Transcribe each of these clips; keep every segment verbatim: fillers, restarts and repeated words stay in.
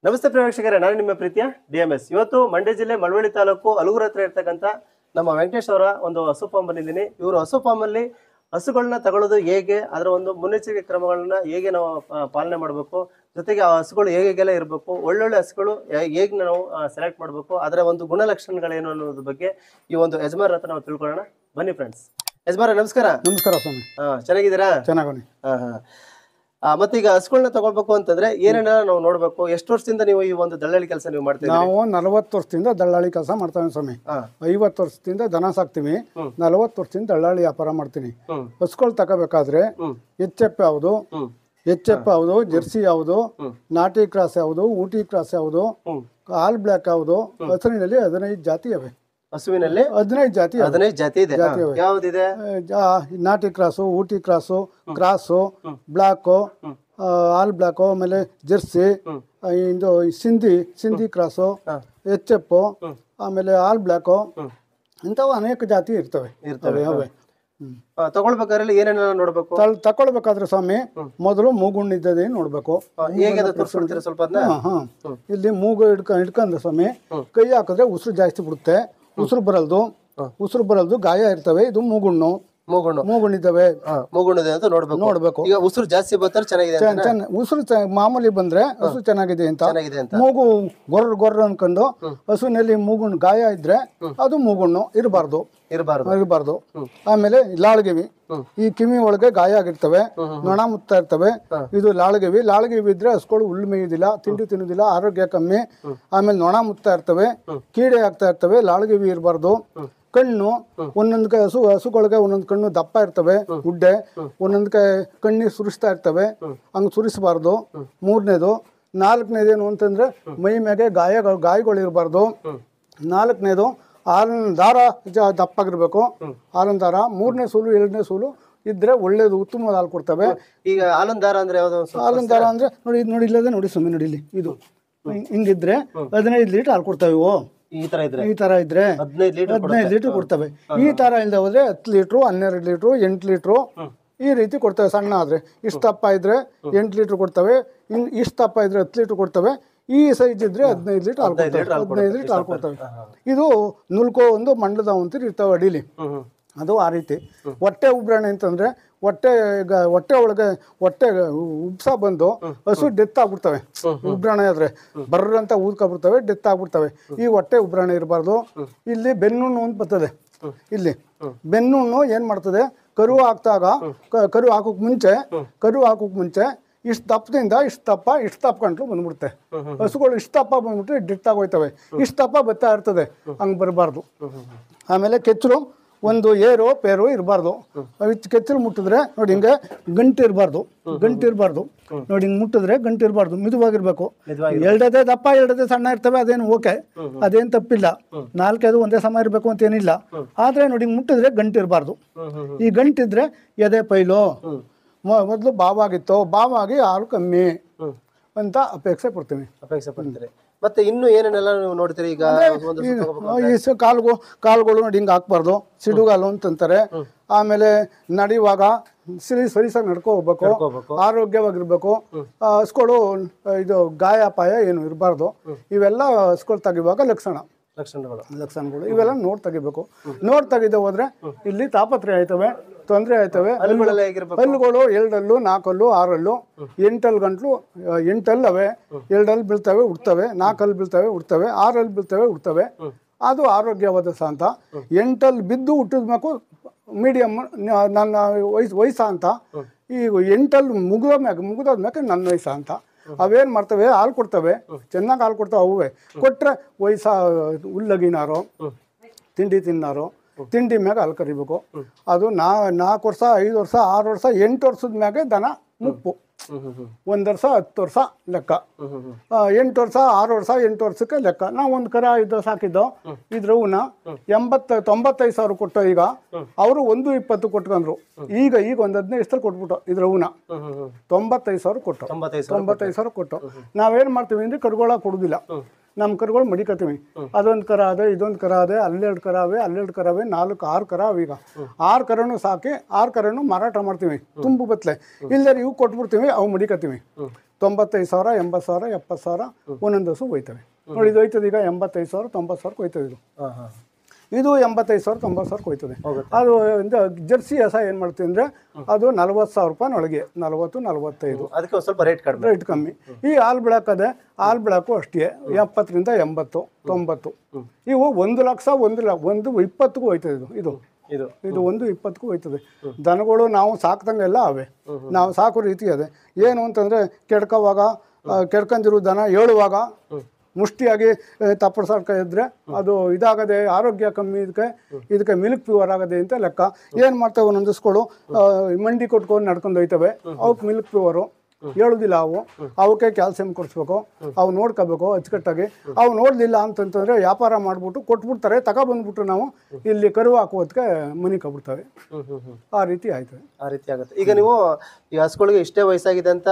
ನಮಸ್ತೆ ಪ್ರೇಕ್ಷಕರೇ, ನಾನು ನಿಮ್ಮ ಪ್ರೀತಿಯ ಡಿ ಎಂ ಎಸ್. ಇವತ್ತು ಮಂಡ್ಯ ಜಿಲ್ಲೆ ಮಳವಳ್ಳಿ ತಾಲೂಕು ಅಲೂರು ಹತ್ರ ಇರ್ತಕ್ಕಂಥ ನಮ್ಮ ವೆಂಕಟೇಶ್ ಅವರ ಒಂದು ಹಸು ಫಾರ್ಮ್ ಬಂದಿದ್ದೀನಿ. ಇವರು ಹಸು ಫಾರ್ಮ್ ಅಲ್ಲಿ ಹಸುಗಳನ್ನ ತಗೊಳ್ಳೋದು ಹೇಗೆ, ಅದರ ಒಂದು ಮುನ್ನೆಚ್ಚರಿಕೆ ಕ್ರಮಗಳನ್ನ ಹೇಗೆ ನಾವು ಪಾಲನೆ ಮಾಡಬೇಕು, ಜೊತೆಗೆ ಆ ಹಸುಗಳು ಹೇಗೆಲ್ಲ ಇರಬೇಕು, ಒಳ್ಳೊಳ್ಳೆ ಹಸುಗಳು ಹೇಗೆ ನಾವು ಸೆಲೆಕ್ಟ್ ಮಾಡಬೇಕು, ಅದರ ಒಂದು ಗುಣಲಕ್ಷಣಗಳೇನು ಅನ್ನೋದ್ರ ಬಗ್ಗೆ ಈ ಒಂದು ಯಜಮಾನ್ ಹತ್ರ ನಾವು ತಿಳ್ಕೊಳ್ಳೋಣ. ಬನ್ನಿ ಫ್ರೆಂಡ್ಸ್. ಯಜಮಾನ ನಮಸ್ಕಾರ. ನಮಸ್ಕಾರ ಸ್ವಾಮಿ. ಹಾ, ಚೆನ್ನಾಗಿದ್ದೀರಾ? ಚೆನ್ನಾಗಿ. ಹಾ ಹಾ ಮತ್ತೆ ಈಗ ಹಸುಗಳನ್ನ ತಗೊಳ್ಬೇಕು ಅಂತಂದ್ರೆ ಏನೇನ ನಾವು ನೋಡ್ಬೇಕು? ಎಷ್ಟು ವರ್ಷದಿಂದ ನೀವು ಈ ಒಂದು ದಳ್ಳಾಳಿ ಕೆಲಸ ನೀವು ಮಾಡ್ತೀವಿ? ನಾವು ನಲವತ್ತು ವರ್ಷದಿಂದ ದಳ್ಳಾಳಿ ಕೆಲಸ ಮಾಡ್ತೇವೆ ಸ್ವಾಮಿ. ಐವತ್ತು ವರ್ಷದಿಂದ ದನ ಸಾಕ್ತಿವಿ, ನಲವತ್ತು ವರ್ಷದಿಂದ ದಳ್ಳಾಳಿ ವ್ಯಾಪಾರ ಮಾಡ್ತೀನಿ. ಹಸುಗಳು ತಗೋಬೇಕಾದ್ರೆ ಎಚ್ ಎಫ್ ಯಾವುದು, ಎಚ್ ಎಫ್ ಯಾವುದು, ಜೆರ್ಸಿ ಯಾವುದು, ನಾಟಿ ಕ್ರಾಸ್ ಯಾವುದು, ಊಟಿ ಕ್ರಾಸ್ ಯಾವುದು, ಆಲ್ ಬ್ಲ್ಯಾಕ್ ಯಾವುದು, ಹಸುವಿನಲ್ಲಿ ಹದಿನೈದು ಜಾತಿ ಅವೆ. ಹಸುವಿನಲ್ಲಿ ಹದಿನೈದು ಜಾತಿ ಹದಿನೈದು ಜಾತಿ ಇದೆ. ಯಾವ್ದಿದೆ? ನಾಟಿ cross, Ooty cross, cross, black, all black, ಆಮೇಲೆ ಜೆರ್ಸಿ, ಇದು Sindhi Sindhi cross, H F, ಆಮೇಲೆ ಆಲ್ ಬ್ಲಾಕು, ಇಂಥವು ಅನೇಕ ಜಾತಿ ಇರ್ತವೆ ಇರ್ತವೆ ಅವೆ. ತಗೊಳ್ಬೇಕಾದ್ರೆ ಏನೇನ ನೋಡ್ಬೇಕು? ತಗೊಳ್ಬೇಕಾದ್ರೆ ಸ್ವಾಮಿ ಮೊದಲು ಮೂಗುಣ್ಣಿದ್ದದೆ ನೋಡ್ಬೇಕು. ಸ್ವಲ್ಪ ಹಾ, ಇಲ್ಲಿ ಮೂಗು ಹಿಡ್ಕ ಹಿಡ್ಕೊಂಡ್ರೆ ಸ್ವಾಮಿ ಕೈ ಹಾಕಿದ್ರೆ ಉಸಿರು ಜಾಸ್ತಿ ಬಿಡುತ್ತೆ, ಉಸಿರು ಬರಲ್ದು ಉಸಿರು ಬರಲ್ದು ಗಾಯ ಇರ್ತವೆ. ಇದು ಮೂಗುಣ್ಣು ಮೂಗುಣ್ಣು ಮೂಗುಣ್ಣಿದ್ದಾವೆ ಮೂಗುಣ್ಣಿದೆ ಅಂತ ನೋಡ್ಬೇಕು ನೋಡ್ಬೇಕು. ಈಗ ಉಸಿರು ಜಾಸ್ತಿ ಬರ್ತಾರೆ ಚೆನ್ನಾಗಿದೆ, ಉಸಿರು ಮಾಮೂಲಿ ಬಂದ್ರೆ ಹಸು ಚೆನ್ನಾಗಿದೆ ಅಂತ, ಮೂಗು ಗೊರ್ರ ಗೊರ್ರ ಅನ್ಕೊಂಡು ಹಸುವಿನಲ್ಲಿ ಮೂಗುಣ್ಣು ಗಾಯ ಇದ್ರೆ ಅದು ಮೂಗುಣ್ಣು ಇರಬಾರ್ದು ಇರಬಾರ್ದು ಇರಬಾರ್ದು ಆಮೇಲೆ ಲಾಳ್ಗೆವಿ, ಈ ಕಿವಿ ಒಳಗೆ ಗಾಯ ಆಗಿರ್ತವೆ, ನೊಣ ಮುತ್ತಾ ಇರ್ತವೆ, ಇದು ಲಾಳ್ಗೆವಿ. ಲಾಳ್ಗೆವಿ ಇದ್ರೆ ಹಸುಗಳು ಹುಲ್ಲು ಮೇಯುದಿಲ್ಲ, ತಿಂಡಿ ತಿನ್ನುದಿಲ್ಲ, ಆರೋಗ್ಯ ಕಮ್ಮಿ. ಆಮೇಲೆ ನೊಣ ಮುತ್ತಾ ಇರ್ತವೆ, ಕೀಡೆ ಆಗ್ತಾ ಇರ್ತವೆ, ಲಾಳ್ಗೆವಿ ಇರಬಾರ್ದು. ಕಣ್ಣು ಒಂದೊಂದ್ ಹಸು ಹಸುಗಳಿಗೆ ಒಂದೊಂದ್ ಕಣ್ಣು ದಪ್ಪ ಇರ್ತವೆ, ಗುಡ್ಡೆ, ಒಂದೊಂದ್ ಕಣ್ಣಿ ಸುರಿಸ್ತಾ ಇರ್ತವೆ, ಹಂಗ್ ಸುರಿಸಬಾರ್ದು. ಮೂರನೇದು. ನಾಲ್ಕನೇದೇನು ಅಂತಂದ್ರೆ ಮೈ ಮ್ಯಾಗೆ ಗಾಯಗಳು ಗಾಯಗಳು ಇರಬಾರ್ದು. ನಾಲ್ಕನೇದು ಹಾಲಿನ ದಾರ ದಪ್ಪಾಗಿರ್ಬೇಕು, ಹಾಲಿನ ದಾರ. ಮೂರನೇ ಸೂಲು ಎರಡನೇ ಸೂಲು ಇದ್ರೆ ಒಳ್ಳೇದು, ಉತ್ತಮವಾದ ಹಾಲು ಕೊಡ್ತವೆ. ಈಗ ಹಾಲಿನ ದಾರ ಅಂದ್ರೆ ಯಾವ್ದು? ಹಾಲಿನ ದಾರ ಅಂದ್ರೆ ನೋಡಿ ನೋಡಿ ಇಲ್ಲದೆ ನೋಡಿ ಸ್ವಾಮಿ, ನೋಡಿ ಇಲ್ಲಿ ಇದು ಹಿಂಗಿದ್ರೆ ಹದಿನೈದು ಲೀಟರ್ ಹಾಲು ಕೊಡ್ತಾವೆ. ಇವು ಈ ತರ ಇದ್ರೆ ಈ ತರ ಇದ್ರೆ ಹದಿನೈದು ಲೀಟರ್ ಕೊಡ್ತವೆ. ಈ ತರ ಇಲ್ಲದೆ ಹೋದ್ರೆ ಹತ್ತು ಲೀಟ್ರು, ಹನ್ನೆರಡು ಲೀಟ್ರು, ಎಂಟು ಲೀಟ್ರು ಈ ರೀತಿ ಕೊಡ್ತವೆ. ಸಣ್ಣ ಆದ್ರೆ ಇಷ್ಟು ದಪ್ಪ ಇದ್ರೆ ಎಂಟು ಲೀಟರ್ ಕೊಡ್ತವೆ, ಇನ್ ಇಷ್ಟು ದಪ್ಪ ಇದ್ರೆ ಹತ್ತು ಲೀಟರ್ ಕೊಡ್ತವೆ. ಈ ಸೈಜ್ ಇದ್ರೆ ಹದಿನೈದು ಲೀಟರ್ ಹಾಲು ಕೊಡ್ತವೆ ಹದಿನೈದು ಲೀಟರ್ ಹಾಲು ಕೊಡ್ತವೆ. ಇದು ನುಲ್ಕೋ ಒಂದು ಮಂಡದ ಒಂತಿರು ಇರ್ತಾವೆ ಅಡಿಲಿ, ಅದು ಆ ರೀತಿ. ಹೊಟ್ಟೆ ಉಬ್ರಾಣೆ ಅಂತಂದ್ರೆ ಹೊಟ್ಟೆ ಹೊಟ್ಟೆ ಒಳಗೆ ಹೊಟ್ಟೆ ಉಬ್ಸ ಬಂದು ಹಸು ಡೆತ್ ಆಗ್ಬಿಡ್ತವೆ. ಉಬ್ರಾಣೆ ಆದ್ರೆ ಬರ್ರ ಅಂತ ಊದ್ಕೊಬಿಡ್ತವೆ, ಡೆತ್ ಆಗ್ಬಿಡ್ತವೆ. ಈ ಹೊಟ್ಟೆ ಉಬ್ರಾಣೆ ಇರಬಾರ್ದು. ಇಲ್ಲಿ ಬೆನ್ನುಣ್ಣು ಅಂತ ಬರ್ತದೆ. ಇಲ್ಲಿ ಬೆನ್ನುಣ್ಣು ಏನ್ ಮಾಡ್ತದೆ, ಕರು ಹಾಕ್ದಾಗ ಕರು ಹಾಕೋಕ್ ಮುಂಚೆ ಕರು ಹಾಕೋಕ್ ಮುಂಚೆ ಇಷ್ಟು ದಪ್ಪದಿಂದ ಇಷ್ಟು ದಪ್ಪ ಇಷ್ಟು ದಪ್ಪ ಗಂಟ್ಲು ಬಂದ್ಬಿಡುತ್ತೆ. ಹಸುಗಳು ಇಷ್ಟು ದಪ್ಪ ಬಂದ್ಬಿಟ್ರೆ ಡೆತ್ ಆಗೋಯ್ತವೆ. ಇಷ್ಟು ದಪ್ಪ ಬರ್ತಾ ಇರ್ತದೆ, ಹಂಗೆ ಬರಬಾರ್ದು. ಆಮೇಲೆ ಕೆಚ್ಚಲು ಒಂದು ಏರು ಪೇರು ಇರಬಾರ್ದು. ಕೆಚ್ಚಲು ಮುಟ್ಟಿದ್ರೆ ನೋಡಿ ಹಿಂಗೆ ಗಂಟು ಇರಬಾರ್ದು, ಗಂಟು ಇರಬಾರ್ದು. ನೋಡಿ ಹಿಂಗೆ ಮುಟ್ಟಿದ್ರೆ ಗಂಟು ಇರಬಾರ್ದು, ಮಿದುವಾಗಿರ್ಬೇಕು. ಎರಡದೇ ದಪ್ಪ ಎರಡದೇ ಸಣ್ಣ ಇರ್ತವೆ, ಅದೇನು ಓಕೆ, ಅದೇನು ತಪ್ಪಿಲ್ಲ. ನಾಲ್ಕೈದು ಒಂದೇ ಸಮ ಇರಬೇಕು ಅಂತ ಏನಿಲ್ಲ. ಆದ್ರೆ ನೋಡಿ ಹಿಂಗೆ ಮುಟ್ಟಿದ್ರೆ ಗಂಟು ಇರಬಾರ್ದು. ಈ ಗಂಟಿದ್ರೆ ಎದೆ ಪೈಲು ಮೊದಲು ಬಾವಾಗಿತ್ತು, ಬಾವಾಗಿ ಹಾಲು ಕಮ್ಮಿ ಅಂತ ಅಪೇಕ್ಷೆ ಪಡ್ತೀವಿ ಅಪೇಕ್ಷೆ ಪಡ್ತೀರಿ. ಮತ್ತೆ ಇನ್ನು ಏನೇನೆಲ್ಲ ನೀವು ನೋಡ್ತೀರಿ? ಈಗ ಈ ಕಾಲ್ಗು ಕಾಲುಗಳು ನೋಡಿ ಹಿಂಗೆ ಹಾಕ್ಬಾರ್ದು, ಸಿಡುಗಾಲು ಅಂತಂತಾರೆ. ಆಮೇಲೆ ನಡೆಯುವಾಗ ಸಿರಿ ಸರಿಸಾಗಿ ನಡ್ಕೊ ಹೋಗ್ಬೇಕು, ಆರೋಗ್ಯವಾಗಿರ್ಬೇಕು. ಹಸ್ಗಳು ಇದು ಗಾಯ ಪಾಯ ಏನು ಇರಬಾರ್ದು. ಇವೆಲ್ಲ ಹಸ್ಗಳು ತೆಗಿವಾಗ ಲಕ್ಷಣ ಲಕ್ಷಣಗಳು ಲಕ್ಷಣಗಳು ಇವೆಲ್ಲ ನೋಡ್ ತೆಗಿಬೇಕು. ನೋಡ್ ತೆಗೆದ ಹೋದ್ರೆ ಇಲ್ಲಿ ತಾಪತ್ರೆ ಆಯ್ತವೆ, ತೊಂದರೆ ಆಯ್ತವೆ. ಹಲ್ಲುಗಳು ಎರಡಲ್ಲು, ನಾಲ್ಕಲ್ಲು, ಆರಲ್ಲು, ಎಂಟಲ್ ಗಂಟ್ಲು ಎಂಟಲ್ ಅವೆ. ಎರಡಲ್ಲಿ ಬೀಳ್ತವೆ ಉಡ್ತವೆ, ನಾಲ್ಕಲ್ಲಿ ಬೀಳ್ತವೆ ಉಡ್ತವೆ, ಆರಲ್ಲಿ ಬೀಳ್ತವೆ ಉಡ್ತವೆ. ಅದು ಆರೋಗ್ಯವಾದ ಸ ಅಂತ. ಎಂಟಲ್ಲಿ ಬಿದ್ದು ಹುಟ್ಟಿದ್ಬೇಕು ಮೀಡಿಯಮ್ ನನ್ನ ವಯಸ್ಸು ವಯಸ್ಸ ಅಂತ. ಈ ಎಂಟಲ್ಲಿ ಮುಗಿದ ಮ್ಯಾಗ ಮುಗಿದೋದ್ ಮ್ಯಾಕೆ ನನ್ನ ವಯಸ್ಸ ಅಂತ. ಅವೇನು ಮಾಡ್ತವೆ, ಹಾಲು ಕೊಡ್ತವೆ, ಚೆನ್ನಾಗಿ ಹಾಲು ಕೊಡ್ತಾವೆ. ಅವೇ ಕೊಟ್ಟರೆ ವಯಸ್ಸ ಹುಲ್ಲಗಿನಾರೋ ತಿಂಡಿ ತಿನ್ನಾರೋ ತಿಂಡಿ ಮ್ಯಾಗ ಹಾಲು ಕರಿಬೇಕು. ಅದು ನಾ ನಾಲ್ಕು ವರ್ಷ ಐದು ವರ್ಷ ಆರು ವರ್ಷ ಎಂಟು ವರ್ಷದ ಮ್ಯಾಗೆ ದನ ಮುಪ್ಪು. ಒಂದು ವರ್ಷ ಹತ್ತು ವರ್ಷ ಲೆಕ್ಕ, ಎಂಟು ವರ್ಷ ಆರು ವರ್ಷ ಎಂಟು ವರ್ಷಕ್ಕೆ ಲೆಕ್ಕ. ನಾವು ಒಂದು ಕರ ಇದ್ದು ಸಾಕಿದ್ದು ಇದ್ರ ಹೂನ ಎಂಬತ್ತ ತೊಂಬತ್ತೈದು ಸಾವಿರ ಕೊಟ್ಟು, ಈಗ ಅವರು ಒಂದು ಇಪ್ಪತ್ತು ಕೊಟ್ಕೊಂಡ್ರು. ಈಗ ಈಗ ಒಂದು ಹದಿನೈದು ಸಾವಿರ ಕೊಟ್ಬಿಟ್ಟು ಇದ್ರ ಹೂನ ತೊಂಬತ್ತೈದು ಸಾವಿರ ಕೊಟ್ಟು ತೊಂಬತ್ತೈದು ಸಾವಿರ ಕೊಟ್ಟು ನಾವೇನು ಮಾಡ್ತೀವಿ ಅಂದರೆ ಕರುಗಳ ಕೊಡುದಿಲ್ಲ. ನಮ್ಮ ಕರುಗಳು ಮಡಿಕತ್ತೀವಿ. ಅದೊಂದು ಕರ ಅದೇ, ಇದೊಂದು ಕರ ಅದೇ, ಅಲ್ಲೆರಡು ಕರ ಅವೆ, ಅಲ್ಲೆರಡು ಕರ ಅವೆ, ನಾಲ್ಕು ಆರು ಕರ ಅವ. ಈಗ ಆರು ಕರನು ಸಾಕಿ ಆರು ಕರನು ಮಾರಾಟ ಮಾಡ್ತೀವಿ, ತುಂಬು ಬತ್ಲೆ. ಇಲ್ಲದೆ ಇವು ಕೊಟ್ಬಿಡ್ತೀವಿ, ಅವು ಮಡಿಕತ್ತೀವಿ. ತೊಂಬತ್ತೈದು ಸಾವಿರ ಎಂಬತ್ತು ಸಾವಿರ ಎಪ್ಪತ್ತು ಸಾವಿರ ಒಂದೊಂದು ಹಸು ಹೋಯ್ತವೆ ನೋಡಿ. ಇದು ಹೋಯ್ತದೆ ಈಗ ಎಂಬತ್ತೈದು ಸಾವಿರ ತೊಂಬತ್ತು ಸಾವಿರಕ್ಕೆ ಹೋಯ್ತದೆ. ಇದು ಇದು ಎಂಬತ್ತೈದು ಸಾವಿರ ತೊಂಬತ್ತು ಸಾವಿರಕ್ಕೆ ಹೋಯ್ತದೆ. ಅದು ಜರ್ಸಿ ಹಸ ಏನು ಮಾಡ್ತೀವಿ ಅಂದರೆ ಅದು ನಲ್ವತ್ತು ಸಾವಿರ ರೂಪಾಯಿ ಒಳಗೆ, ನಲ್ವತ್ತು ನಲ್ವತ್ತೈದು, ಅದಕ್ಕೆ ಸ್ವಲ್ಪ ರೇಟ್ ಕಡಿಮೆ, ರೇಟ್ ಕಮ್ಮಿ. ಈ ಹಾಲು ಬೆಳಕದೆ ಹಾಲು ಬೆಳಕು ಅಷ್ಟೇ ಎಪ್ಪತ್ತರಿಂದ ಎಂಬತ್ತು ತೊಂಬತ್ತು. ಇವು ಒಂದು ಲಕ್ಷ ಒಂದು ಲ ಒಂದು ಇಪ್ಪತ್ತಕ್ಕೂ ಹೋಯ್ತದೆ. ಇದು ಇದು ಇದು ಇದು ಒಂದು ಇಪ್ಪತ್ತಕ್ಕೂ ಹೋಯ್ತದೆ. ದನಗಳು ನಾವು ಸಾಕ್ದಂಗೆಲ್ಲ ಅವೆ, ನಾವು ಸಾಕೋ ರೀತಿ ಅದೇ. ಏನು ಅಂತಂದರೆ ಕೆಡ್ಕೋವಾಗ ಕೆಡ್ಕೊಂಡಿರೋ ದನ ಹೇಳುವಾಗ ಮುಷ್ಟಿಯಾಗಿ ತಪ್ಪಡ್ಸಾಡ್ಕ ಇದ್ದರೆ ಅದು ಇದಾಗದೆ, ಆರೋಗ್ಯ ಕಮ್ಮಿ, ಇದಕ್ಕೆ ಇದಕ್ಕೆ ಮಿಲ್ಕ್ ಪ್ಯೂರ್ ಆಗದೆ ಅಂತ ಲೆಕ್ಕ. ಏನು ಮಾಡ್ತೇವೆ ಒಂದೊಂದಿಸ್ಗಳು ಮಂಡಿ ಕೊಟ್ಕೊಂಡು ನಡ್ಕೊಂಡು ಹೋಯ್ತವೆ, ಅವಕ್ಕೆ ಮಿಲ್ಕ್ ಪ್ಯೂರು ಹೇಳುದಿಲ್ಲ. ಅವು ಅವಕ್ಕೆ ಕ್ಯಾಲ್ಸಿಯಂ ಕೊಡಿಸ್ಬೇಕು, ಅವು ನೋಡ್ಕೋಬೇಕು ಅಚ್ಚುಕಟ್ಟಾಗಿ. ಅವು ನೋಡಲಿಲ್ಲ ಅಂತಂತಂದರೆ ವ್ಯಾಪಾರ ಮಾಡಿಬಿಟ್ಟು ಕೊಟ್ಬಿಡ್ತಾರೆ, ತಗೊಬಂದ್ಬಿಟ್ಟು ನಾವು ಇಲ್ಲಿ ಕರು ಹಾಕೋದಕ್ಕೆ ಮನಿ ಕಬಿಡ್ತವೆ. ಆ ರೀತಿ ಆಯ್ತದೆ. ಆ ರೀತಿ ಆಗುತ್ತೆ. ಈಗ ನೀವು ಈ ಹಸುಗಳಿಗೆ ಇಷ್ಟೇ ವಯಸ್ಸಾಗಿದೆ ಅಂತ